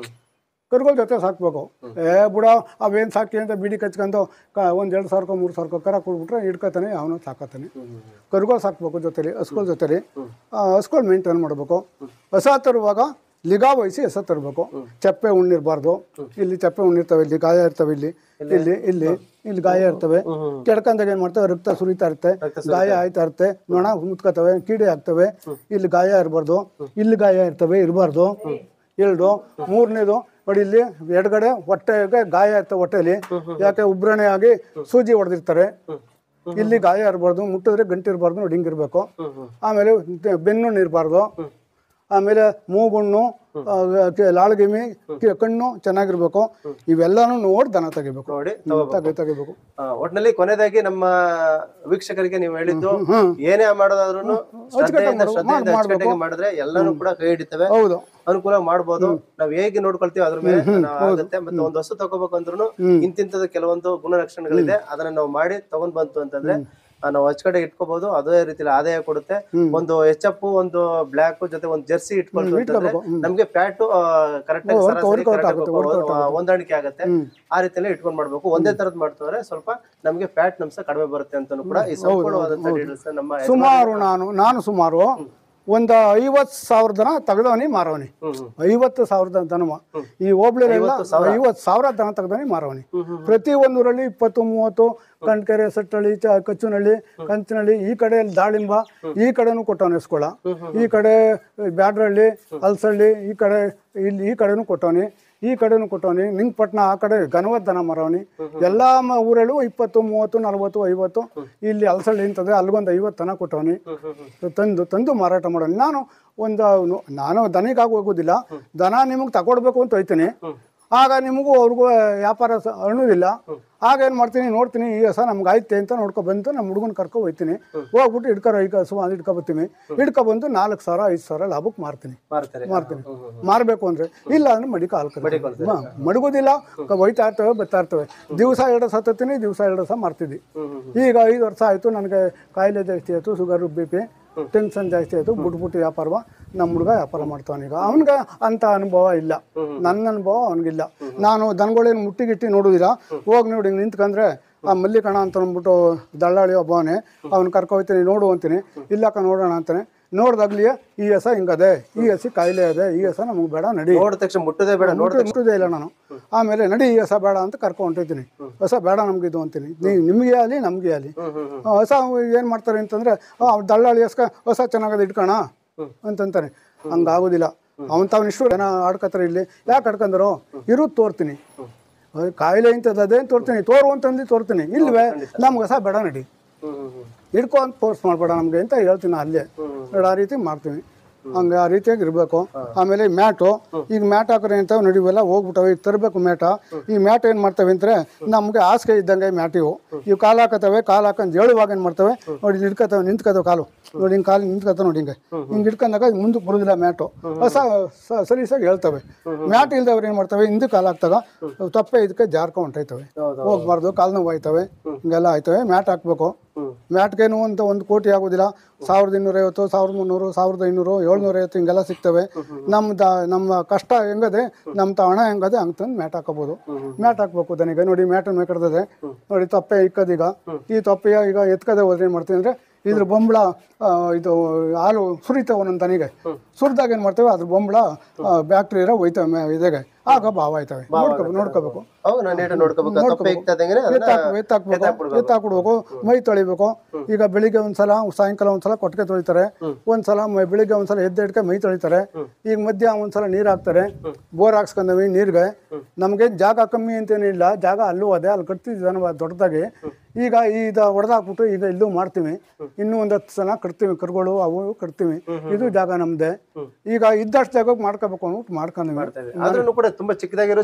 ಕರುಗಳ ಜೊತೆ ಸಾಕ್ಬೇಕು. ಏ ಬುಡ ಅವೇನು ಸಾಕಿ ಅಂತ ಬಿಡಿ ಕಚ್ಕೊಂಡು ಕ ಒಂದು ಎರಡು ಸಾವಿರಕ್ಕೆ ಮೂರು ಸಾವಿರಕ್ಕೆ ಕರ ಕೊಡ್ಬಿಟ್ರೆ ಹಿಡ್ಕೊತಾನೆ, ಅವನು ಸಾಕತಾನೆ. ಕರುಗಳು ಸಾಕ್ಬೇಕು ಜೊತೆಲಿ, ಹಸುಗಳ ಜೊತೆಲಿ ಹಸುಗಳು ಮೇಂಟೈನ್ ಮಾಡಬೇಕು. ಹಸ ತರುವಾಗ ಲಿಗಾ ವಹಿಸಿ ಹಸ ತರಬೇಕು. ಚಪ್ಪೆ ಉಣ್ಣಿರ್ಬಾರ್ದು. ಇಲ್ಲಿ ಚಪ್ಪೆ ಉಣ್ಣಿರ್ತವೆ, ಇಲ್ಲಿ ಗಾಯ ಇರ್ತವೆ, ಇಲ್ಲಿ ಇಲ್ಲಿ ಇಲ್ಲಿ ಇಲ್ಲಿ ಗಾಯ ಇರ್ತವೆ. ಕೆಡ್ಕಂದಾಗ ಏನು ಮಾಡ್ತವೆ, ರಕ್ತ ಸುರಿತಾ ಇರುತ್ತೆ, ಗಾಯ ಆಯ್ತಾ ಇರುತ್ತೆ, ನೊಣ ಮುತ್ಕೋತವೆ, ಕೀಡೆ ಆಗ್ತವೆ. ಇಲ್ಲಿ ಗಾಯ ಇರಬಾರ್ದು, ಇಲ್ಲಿ ಗಾಯ ಇರ್ತವೆ, ಇರಬಾರ್ದು. ಎರಡು ಮೂರನೇದು ನೋಡಿ, ಇಲ್ಲಿ ಎಡಗಡೆ ಹೊಟ್ಟೆಗೆ ಗಾಯ ಇರ್ತವೆ, ಹೊಟ್ಟೆಲಿ ಯಾಕೆ ಉಬ್ರಣೆ ಆಗಿ ಸೂಜಿ ಹೊಡೆದಿರ್ತಾರೆ. ಇಲ್ಲಿ ಗಾಯ ಇರಬಾರ್ದು, ಮುಟ್ಟಿದ್ರೆ ಗಂಟು ಇರಬಾರ್ದು, ನೋಡಿ ಹಿಂಗಿರ್ಬೇಕು. ಆಮೇಲೆ ಬೆನ್ನು ಇರಬಾರ್ದು. ಆಮೇಲೆ ಮೂಗುಣ್ಣು, ಲಾಳಗಿಮಿ, ಕಣ್ಣು ಚೆನ್ನಾಗಿರ್ಬೇಕು. ಇವೆಲ್ಲಾನು ನೋಡಿ ದನ ತೆಗಿಬೇಕು, ನೋಡಿ ತೆಗಿಬೇಕು. ಒಟ್ಟಿನಲ್ಲಿ ಕೊನೆಯದಾಗಿ ನಮ್ಮ ವೀಕ್ಷಕರಿಗೆ ನೀವು ಹೇಳಿದ್ದು, ಏನೇ ಮಾಡೋದಾದ್ರೂ ಮಾಡಿದ್ರೆ ಎಲ್ಲಾನು ಕೂಡ ಕೈ ಹಿಡಿತವೆ, ಹೌದು, ಅನುಕೂಲ ಮಾಡ್ಬೋದು. ನಾವ್ ಹೇಗೆ ನೋಡ್ಕೊಳ್ತೀವಿ ಅದ್ರ ಮೇಲೆ ಆಗುತ್ತೆ. ಮತ್ತೆ ಒಂದು ಹಸು ತಗೋಬೇಕು ಅಂದ್ರೂ ಇಂತಿಂತದ ಕೆಲವೊಂದು ಗುಣಲಕ್ಷಣಗಳಿದೆ, ಅದನ್ನ ನಾವು ಮಾಡಿ ತಗೊಂಡ್ ಬಂತು ಅಂತಂದ್ರೆ ನಾವು ಹಚ್ಕಡೆ ಇಟ್ಕೋಬಹುದು. ಅದೇ ರೀತಿಲಿ ಆದಾಯ ಕೊಡುತ್ತೆ. ಒಂದು ಎಚ್ ಎಫ್, ಒಂದು ಬ್ಲಾಕ್ ಜೊತೆ ಒಂದು ಜರ್ಸಿ ಇಟ್ಕೊಂಡು ನಮ್ಗೆ ಫ್ಯಾಟ್ ಕರೆಕ್ಟ್ ಹೊಂದಾಣಿಕೆ ಆಗುತ್ತೆ. ಆ ರೀತಿಯಲ್ಲಿ ಇಟ್ಕೊಂಡ್ ಮಾಡ್ಬೇಕು. ಒಂದೇ ತರದ್ ಮಾಡ್ತಾರೆ ಸ್ವಲ್ಪ ನಮ್ಗೆ ಫ್ಯಾಟ್ ಅಂಶ ಕಡಿಮೆ ಬರುತ್ತೆ ಅಂತ ಕೂಡ ಈ ಸಂಪೂರ್ಣವಾದಂತ ಡೀಟೇಲ್ಸ್ ನಮ್ಮ ಸುಮಾರು ನಾನು ನಾನು ಸುಮಾರು ಒಂದು ಐವತ್ತು ಸಾವಿರ ದನ ತೆಗ್ದವನಿ ಮಾರವನಿ. ಐವತ್ತು ಸಾವಿರದ ದನ ಈ ಹೋಬ್ಳಿಲೆಲ್ಲ ಐವತ್ತು ಸಾವಿರ ದನ ತೆಗ್ದವನಿ ಮಾರವನಿ. ಪ್ರತಿ ಒಂದೂರಲ್ಲಿ ಇಪ್ಪತ್ತು ಮೂವತ್ತು ಕಂಡ್ಕೆರೆ, ಸಟ್ಟಳ್ಳಿ, ಕಚ್ಚುನಹಳ್ಳಿ, ಕಂಚಿನಹಳ್ಳಿ, ಈ ಕಡೆ ದಾಳಿಂಬ, ಈ ಕಡೆನೂ ಕೊಟ್ಟವನಿ ಎಸ್ಕೊಳ, ಈ ಕಡೆ ಬ್ಯಾಡ್ರಹಳ್ಳಿ, ಹಲ್ಸಳ್ಳಿ, ಈ ಕಡೆ ಇಲ್ಲಿ ಈ ಕಡೆನೂ ಕೊಟ್ಟವನಿ, ಈ ಕಡೆನೂ ಕೊಟ್ಟವನಿ, ನಿಂಗಪಟ್ಟಣ ಆ ಕಡೆ ಘನವತ್ ದನ ಮಾರವನಿ. ಎಲ್ಲ ಊರಲ್ಲೂ ಇಪ್ಪತ್ತು ಮೂವತ್ತು ನಲ್ವತ್ತು ಐವತ್ತು. ಇಲ್ಲಿ ಹಲ್ಸಳ್ಳಿ ಅಂತಂದ್ರೆ ಅಲ್ಲಿಗೊಂದು ಐವತ್ತು ದನ ಕೊಟ್ಟವನಿ. ತಂದು ತಂದು ಮಾರಾಟ ಮಾಡೋನಿ. ನಾನು ಒಂದು ನಾನು ದನಿಗಾಗಿ ಹೋಗೋದಿಲ್ಲ, ದನ ನಿಮಗೆ ತಗೊಡ್ಬೇಕು ಅಂತ ಹೋಯ್ತೀನಿ. ಆಗ ನಿಮಗೂ ಅವ್ರಿಗೂ ವ್ಯಾಪಾರ ಅನ್ನೋದಿಲ್ಲ. ಆಗ ಏನು ಮಾಡ್ತೀನಿ, ನೋಡ್ತೀನಿ ಈ ಹಸ ನಮ್ಗೆ ಆಯ್ತೆ ಅಂತ ನೋಡ್ಕೊ ಬಂತು, ನಮ್ಮ ಹುಡುಗನ ಕರ್ಕೊ ಹೋಗ್ತೀನಿ. ಹೋಗ್ಬಿಟ್ಟು ಹಿಡ್ಕೊ ಈಗ ಹಸು ಅದು ಹಿಡ್ಕೊ ಬರ್ತೀನಿ. ಹಿಡ್ಕೊ ಬಂದು ನಾಲ್ಕು ಸಾವಿರ ಐದು ಸಾವಿರ ಲಾಭಕ್ಕೆ ಮಾರ್ತೀನಿ ಮಾರ್ತೀನಿ ಮಾರಬೇಕು ಅಂದರೆ. ಇಲ್ಲ ಅಂದ್ರೆ ಮಡಿಕ ಹಾಲು ಕರಿ ಮಡಗೋದಿಲ್ಲ, ಒಯ್ತಾ ಇರ್ತವೆ, ಬರ್ತಾ ಇರ್ತವೆ. ದಿವಸ ಎರಡು ಸಹ ತತ್ತೀನಿ, ದಿವಸ ಎರಡು ಸಹ ಮಾರ್ತಿದ್ವಿ. ಈಗ ಐದು ವರ್ಷ ಆಯಿತು, ನನಗೆ ಕಾಯಿಲೆ ಜಾಸ್ತಿ ಆಯಿತು, ಶುಗರು, ಬಿ ಪಿ, ಟೆನ್ಷನ್ ಜಾಸ್ತಿ ಆಯಿತು. ಬಿಟ್ಬಿಟ್ಟು ವ್ಯಾಪಾರವ ನಮ್ಮ ಹುಡುಗ ವ್ಯಾಪಾರ ಮಾಡ್ತಾವನ. ಈಗ ಅವನಿಗೆ ಅಂತ ಅನುಭವ ಇಲ್ಲ, ನನ್ನ ಅನುಭವ ಅವನಿಗಿಲ್ಲ. ನಾನು ದನಗಳೇನು ಮುಟ್ಟಿಗಿಟ್ಟಿ ನೋಡೋದಿಲ್ಲ. ಹೋಗಿ ನೋಡಿ ನಿಂತ್ಕೊಂಡ್ರೆ ಆ ಮಲ್ಲಿಕಣ ಅಂತ ಅಂದ್ಬಿಟ್ಟು ದಳ್ಳಾಳಿ ಒಬ್ಬವನೇ, ಅವ್ನು ಕರ್ಕೊ ಹೋಗ್ತೀನಿ, ನೋಡು ಅಂತೀನಿ. ಇಲ್ಲಕ್ಕ ನೋಡೋಣ ಅಂತಾನೆ. ನೋಡ್ದಾಗ್ಲಿಯೇ ಈ ಹಸ ಹಿಂಗದೆ, ಈ ಹಸಿ ಕಾಯಿಲೆ ಇದೆ, ಈ ಹಸ ನಮಗೆ ಬೇಡ, ನಡಿ. ನೋಡಿದ ತಕ್ಷಣ ಮುಟ್ಟದೇ ಬೇಡ, ಮುಟ್ಟುದೇ ಇಲ್ಲ ನಾನು. ಆಮೇಲೆ ನಡಿ ಈ ಹಸ ಬೇಡ ಅಂತ ಕರ್ಕೊ ಹೊಂಟಿದ್ದೀನಿ. ಹೊಸ ಬೇಡ ನಮ್ಗಿದು ಅಂತೀನಿ. ನೀವು ನಿಮಗೆ ಆಗಲಿ ನಮಗೆ ಆಗಲಿ. ಹೊಸ ಏನು ಮಾಡ್ತಾರೆ ಅಂತಂದ್ರೆ, ದಳ್ಳಾಳಿ ಹಸ್ಕ ಹೊಸ ಚೆನ್ನಾಗದ ಇಟ್ಕೋಣ ಅಂತಂತಾನೆ. ಹಂಗಾಗೋದಿಲ್ಲ. ಅವನ್ ತಾವ್ ಇಷ್ಟು ಜನ ಆಡ್ಕತ್ತಾರೆ. ಇಲ್ಲಿ ಯಾಕೆ ಆಡ್ಕೊಂಡ್ರು, ಇರೋದು ತೋರ್ತೀನಿ. ಕಾಯಿಲೆ ಇಂಥದ್ದು ಅದೇನು ತೋರ್ತೀನಿ, ತೋರು ಅಂತಂದು ತೋರ್ತೀನಿ. ಇಲ್ವೇ ನಮ್ಗೆ ಹೊಸ ಬೇಡ, ನಡಿ ಹಿಡ್ಕೊ ಅಂತ ಫೋರ್ಸ್ ಮಾಡಬೇಡ ನಮಗೆ ಅಂತ ಹೇಳ್ತೀನಿ. ಅಲ್ಲೇ ನೋಡಿ, ಆ ರೀತಿ ಮಾಡ್ತೀನಿ. ಹಂಗೆ ಆ ರೀತಿಯಾಗಿ ಇರಬೇಕು. ಆಮೇಲೆ ಮ್ಯಾಟು, ಈಗ ಮ್ಯಾಟ್ ಹಾಕ್ರೆ ಅಂತ ನಡಿವೆಲ್ಲ ಹೋಗ್ಬಿಟ್ಟವೆ. ಈಗ ತರಬೇಕು ಮ್ಯಾಟ. ಈ ಮ್ಯಾಟ್ ಏನು ಮಾಡ್ತವೆ ಅಂದರೆ ನಮಗೆ ಹಾಸಿಗೆ ಇದ್ದಂಗೆ ಮ್ಯಾಟ್ ಇವು. ಇವು ಕಾಲು ಹಾಕತ್ತವೆ. ಕಾಲು ಹಾಕೊಂಡು ಹೇಳುವಾಗ ಏನು ಮಾಡ್ತವೆ ನೋಡಿ, ಹಿಡ್ಕತ್ತವೆ, ನಿಂತ್ಕೋತವೆ ಕಾಲು ನೋಡಿ, ಹಿಂಗೆ ಕಾಲು ನಿಂತ್ಕೋತವೆ ನೋಡಿ, ಹಿಂಗೆ ಹಿಂಗೆ ಹಿಡ್ಕೊಂಡಾಗ ಮುಂದಕ್ಕೆ ಬರೋದಿಲ್ಲ ಮ್ಯಾಟು. ಹೊಸ ಸಲೀಸಾಗಿ ಹೇಳ್ತವೆ. ಮ್ಯಾಟ್ ಇಲ್ದವ್ರು ಏನು ಮಾಡ್ತವೆ, ಹಿಂದೆ ಕಾಲು ಹಾಕ್ತಾಗ ತಪ್ಪೆ ಇದಕ್ಕೆ ಜಾರ್ಕೊಂಡು ಹೊಂಟೈತವೆ, ಹೋಗ್ಬಾರ್ದು, ಕಾಲು ನೋವು ಆಯ್ತವೆ, ಹಿಂಗೆಲ್ಲ ಆಯ್ತವೆ. ಮ್ಯಾಟ್ ಹಾಕ್ಬೇಕು. ಮ್ಯಾಟ್ಗೇನು ಅಂತ ಒಂದು ಕೋಟಿ ಆಗೋದಿಲ್ಲ. ಸಾವಿರದ ಇನ್ನೂರೈವತ್ತು, ಸಾವಿರದ ಮುನ್ನೂರು, ಸಾವಿರದ ಐನೂರು, ಏಳ್ನೂರ ಐವತ್ತು ಹಿಂಗೆಲ್ಲ ಸಿಗ್ತವೆ. ನಮ್ದು ನಮ್ಮ ಕಷ್ಟ ಹೆಂಗದೆ ನಮ್ಮ ತ ಹಣ ಹೆಂಗದೆ ಹಂಗೆ ತಂದು ಮ್ಯಾಟ್ ಹಾಕೋಬೋದು. ಮ್ಯಾಟ್ ಹಾಕ್ಬೇಕು ದನಿಗೆ ನೋಡಿ ಮ್ಯಾಟನ್ನು ಮೇಕಡ್ತದೆ ನೋಡಿ ತೊಪ್ಪೆ ಇಕ್ಕದೀಗ ಈ ತೊಪ್ಪೆಯ ಈಗ ಎತ್ಕದೆ ಹೋದ್ರೆ ಏನು ಮಾಡ್ತೀವಿ ಅಂದರೆ ಇದ್ರ ಬೊಂಬಳ ಇದು ಹಾಲು ಸುರಿತಾವೆ ಒಂದೊಂದು ತನಿಗೆ ಸುರಿದಾಗ ಏನು ಮಾಡ್ತೇವೆ ಅದ್ರ ಬೊಂಬಳ ಬ್ಯಾಕ್ಟೀರಿಯಾ ಹೋಯ್ತವೆ ಇದಾಗೆ ಆಗ ಭಾವ ಆಯ್ತವೆ. ನೋಡ್ಕೋಬೇಕು ನೋಡ್ಕೋಬೇಕು ಎತ್ತಾಕ್ಬಿಡ್ಬೇಕು ಮೈ ತೊಳಿಬೇಕು. ಈಗ ಬೆಳಿಗ್ಗೆ ಒಂದ್ಸಲ ಸಾಯಂಕಾಲ ಒಂದ್ಸಲ ಕೊಟ್ಟಿಗೆ ತೊಳಿತಾರೆ, ಒಂದ್ಸಲ ಬೆಳಿಗ್ಗೆ ಒಂದ್ಸಲ ಎದ್ದೆಡ್ಕೆ ಮೈ ತೊಳಿತಾರೆ. ಈಗ ಮಧ್ಯ ಒಂದ್ಸಲ ನೀರು ಹಾಕ್ತಾರೆ. ಬೋರ್ ಹಾಕ್ಸ್ಕೊಂಡವಿ ನೀರ್ಗೆ ನಮ್ಗೆ ಜಾಗ ಕಮ್ಮಿ ಅಂತೇನಿಲ್ಲ, ಜಾಗ ಅಲ್ಲೂ ಅದೇ ಅಲ್ಲಿ ಕಟ್ತಿದ್ದ ದೊಡ್ಡದಾಗಿ. ಈಗ ಇದು ಹೊಡೆದಾಕ್ಬಿಟ್ಟು ಈಗ ಇಲ್ಲೂ ಮಾಡ್ತೀವಿ, ಇನ್ನೂ ಒಂದ್ ಹತ್ತು ಸಲ ಕಟ್ತೀವಿ, ಕರುಗಳು ಅವು ಕಟ್ತೀವಿ. ಇದು ಜಾಗ ನಮ್ದೆ. ಈಗ ಇದ್ದಷ್ಟು ಜಾಗ ಮಾಡ್ಕೋಬೇಕು ಅಂದ್ಬಿಟ್ಟು ಮಾಡ್ಕೊಂಡ್ವಿ. ಕೂಡ ತುಂಬಾ ಚಿಕ್ಕದಾಗಿರೋ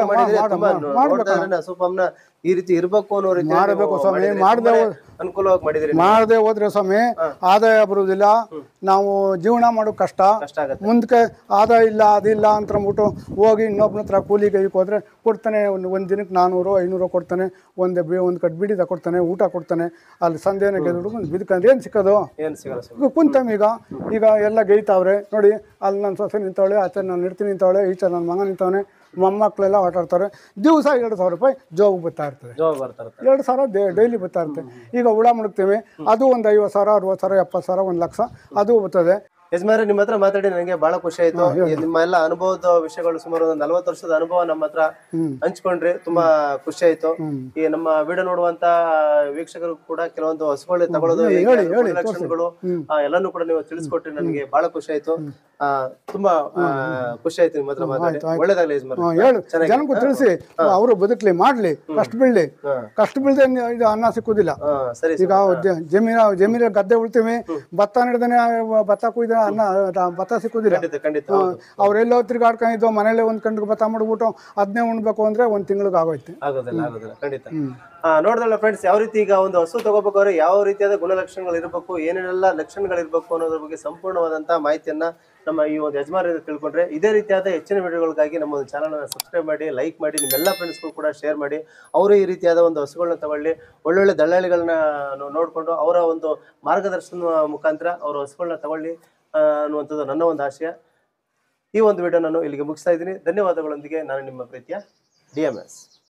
ಈ ರೀತಿ ಇರ್ಬೇಕು ಅನ್ನೋ ರೀತಿ ಮಾಡಬೇಕು ಸ್ವಾಮಿ. ಮಾಡದೆ ಅನುಕೂಲವಾಗಿ ಮಾಡಿದ್ರಿ. ಮಾಡದೆ ಹೋದ್ರೆ ಸ್ವಾಮಿ ಆದಾಯ ಬರುವುದಿಲ್ಲ, ನಾವು ಜೀವನ ಮಾಡೋದು ಕಷ್ಟ. ಮುಂದಕ್ಕೆ ಆದಾಯ ಇಲ್ಲ ಅದಿಲ್ಲ ಅಂತ ಅಂದ್ಬಿಟ್ಟು ಹೋಗಿ ಇನ್ನೊಬ್ಬನ ಹತ್ರ ಕೂಲಿಗೆ ಹೋದ್ರೆ ಕೊಡ್ತಾನೆ, ಒಂದು ಒಂದು ದಿನಕ್ಕೆ ನಾನ್ನೂರು ಐನೂರು ಕೊಡ್ತಾನೆ, ಒಂದು ಬಿ ಒಂದು ಕಟ್ ಬಿಡಿ ತಗೊಡ್ತಾನೆ, ಊಟ ಕೊಡ್ತಾನೆ. ಅಲ್ಲಿ ಸಂದೇನ ಗೆದ್ದು ಬಿದ್ಕಂದ್ರೆ ಏನು ಸಿಕ್ಕೋದು? ಏನು ಸಿಗಲ್ಲ. ಕುಂತಮ್ ಈಗ ಈಗ ಎಲ್ಲ ಗೈತಾವ್ರೆ ನೋಡಿ. ಅಲ್ಲಿ ನನ್ನ ಸೊಸೆ ನಿಂತವಳೆ, ಆಚೆ ನಾನು ನಿಡ್ತೀನಿ ನಿಂತವಳೆ, ಈಚೆ ನನ್ನ ಮಗ ನಿಂತವನೆ, ಮೊಮ್ಮಕ್ಕಳೆಲ್ಲ ಆಟ ಆಡ್ತಾರೆ. ದಿವಸ ಎರಡು ಸಾವಿರ ರೂಪಾಯಿ ಜಾಬ್ ಬರ್ತಾ ಇರ್ತದೆ. ಎರಡು ಸಾವಿರ ಡೈಲಿ ಬರ್ತಾ ಇರುತ್ತೆ. ಈಗ ಹುಳ ಮುಡುಕ್ತೀವಿ, ಅದು ಒಂದು ಐವತ್ತು ಸಾವಿರ ಅರವತ್ತು ಸಾವಿರ ಎಪ್ಪತ್ತು ಸಾವಿರ ಒಂದು ಲಕ್ಷ ಅದು ಬರ್ತದೆ. ಯಜಮಾನ್ರೆ, ನಿಮ್ಮ ಹತ್ರ ಮಾತಾಡಿ ನನಗೆ ಬಹಳ ಖುಷಿ ಆಯ್ತು. ನಿಮ್ಮ ಎಲ್ಲ ಅನುಭವದ ವಿಷಯಗಳು ಸುಮಾರು ಒಂದು ನಲವತ್ತು ವರ್ಷದ ಅನುಭವ ನಮ್ಮ ಹತ್ರ ಹಂಚ್ಕೊಂಡ್ರಿ, ತುಂಬಾ ಖುಷಿ ಆಯ್ತು. ಈ ನಮ್ಮ ವಿಡಿಯೋ ನೋಡುವಂತ ವೀಕ್ಷಕರು ಕೂಡ ಕೆಲವೊಂದು ಹಸುಗಳು ತಗೊಳ್ಳೋದು ಲಕ್ಷಣಗಳು ಎಲ್ಲಾನು ಕೂಡ ನೀವು ತಿಳಿಸ್ಕೊಟ್ರಿ, ನನಗೆ ಬಹಳ ಖುಷಿ ಆಯ್ತು. ಆ ತುಂಬಾ ಖುಷಿ ಆಯ್ತು ನಿಮ್ಮ ಹತ್ರ ಮಾತಾಡಿ. ಒಳ್ಳೇದಾಗ್ಲಿ ಯಜಮಾನ್ರೆ, ಜನಕ್ಕೂ ತಿಳಿಸಿ ಅವರು ಬದುಕ್ಲಿ ಮಾಡ್ಲಿ, ಕಷ್ಟ ಬೀಳ್ಲಿ. ಕಷ್ಟ ಬೀಳ್ದೆ ಇದು ಅನ್ನ ಸಿಕ್ಕುದಿಲ್ಲ. ಈಗ ಜಮೀನ ಜಮೀನ ಗದ್ದೆ ಉಳ್ತೀವಿ, ಭತ್ತ ನಡೆದನೆ ಭತ್ತ ಕುಯ್ದ ಅನ್ನ ಭತ್ತ ಸಿಕ್ಕುದಿಲ್ಲ. ಅವ್ರೆಲ್ಲೋ ತಿರ್ಗಾಡ್ಕೊಂಡಿದ್ದು ಮನೇಲೆ ಒಂದ್ ಕಂಡು ಭತ್ತ ಮಾಡ್ಬಿಟ್ಟು ಅದನ್ನೇ ಉಣ್ಬೇಕು ಅಂದ್ರೆ ಒಂದ್ ತಿಂಗಳಿಗೆ ಆಗೋಯ್ತು. ಆಗೋದಿಲ್ಲ ಆಗೋದಿಲ್ಲ ಖಂಡಿತ. ನೋಡಿದ್ರಲ್ಲ ಫ್ರೆಂಡ್ಸ್, ಯಾವ ರೀತಿ ಈಗ ಒಂದು ಹಸು ತಗೋಬೇಕಾದ್ರೆ ಯಾವ ರೀತಿಯಾದ ಗುಣಲಕ್ಷಣಗಳು ಇರಬೇಕು, ಏನೇನೆಲ್ಲ ಲಕ್ಷಣಗಳು ಇರಬೇಕು ಅನ್ನೋದ್ರ ಬಗ್ಗೆ ಸಂಪೂರ್ಣವಾದಂತಹ ಮಾಹಿತಿಯನ್ನ ನಮ್ಮ ಈ ಒಂದು ಯಜಮಾನರಿಂದ ತಿಳ್ಕೊಂಡ್ರೆ. ಇದೇ ರೀತಿಯಾದ ಹೆಚ್ಚಿನ ವಿಡಿಯೋಗಳಿಗಾಗಿ ನಮ್ಮ ಒಂದು ಚಾನಲ್ ಅನ್ನು ಸಬ್ಸ್ಕ್ರೈಬ್ ಮಾಡಿ, ಲೈಕ್ ಮಾಡಿ, ನಿಮ್ಮೆಲ್ಲ ಫ್ರೆಂಡ್ಸ್ಗಳು ಕೂಡ ಶೇರ್ ಮಾಡಿ. ಅವರು ಈ ರೀತಿಯಾದ ಒಂದು ಹಸುಗಳನ್ನ ತಗೊಳ್ಳಿ, ಒಳ್ಳೊಳ್ಳೆ ದಳ್ಳಾಳಿಗಳನ್ನ ನೋಡಿಕೊಂಡು ಅವರ ಒಂದು ಮಾರ್ಗದರ್ಶನ ಮುಖಾಂತರ ಅವರು ಹಸುಗಳನ್ನ ತಗೊಳ್ಳಿ ಅನ್ನುವಂಥದ್ದು ನನ್ನ ಒಂದು ಆಶಯ. ಈ ಒಂದು ವಿಡಿಯೋ ನಾನು ಇಲ್ಲಿಗೆ ಮುಗಿಸ್ತಾ ಇದ್ದೀನಿ. ಧನ್ಯವಾದಗಳೊಂದಿಗೆ ನಾನು ನಿಮ್ಮ ಪ್ರೀತಿಯ ಡಿ ಎಂ ಎಸ್.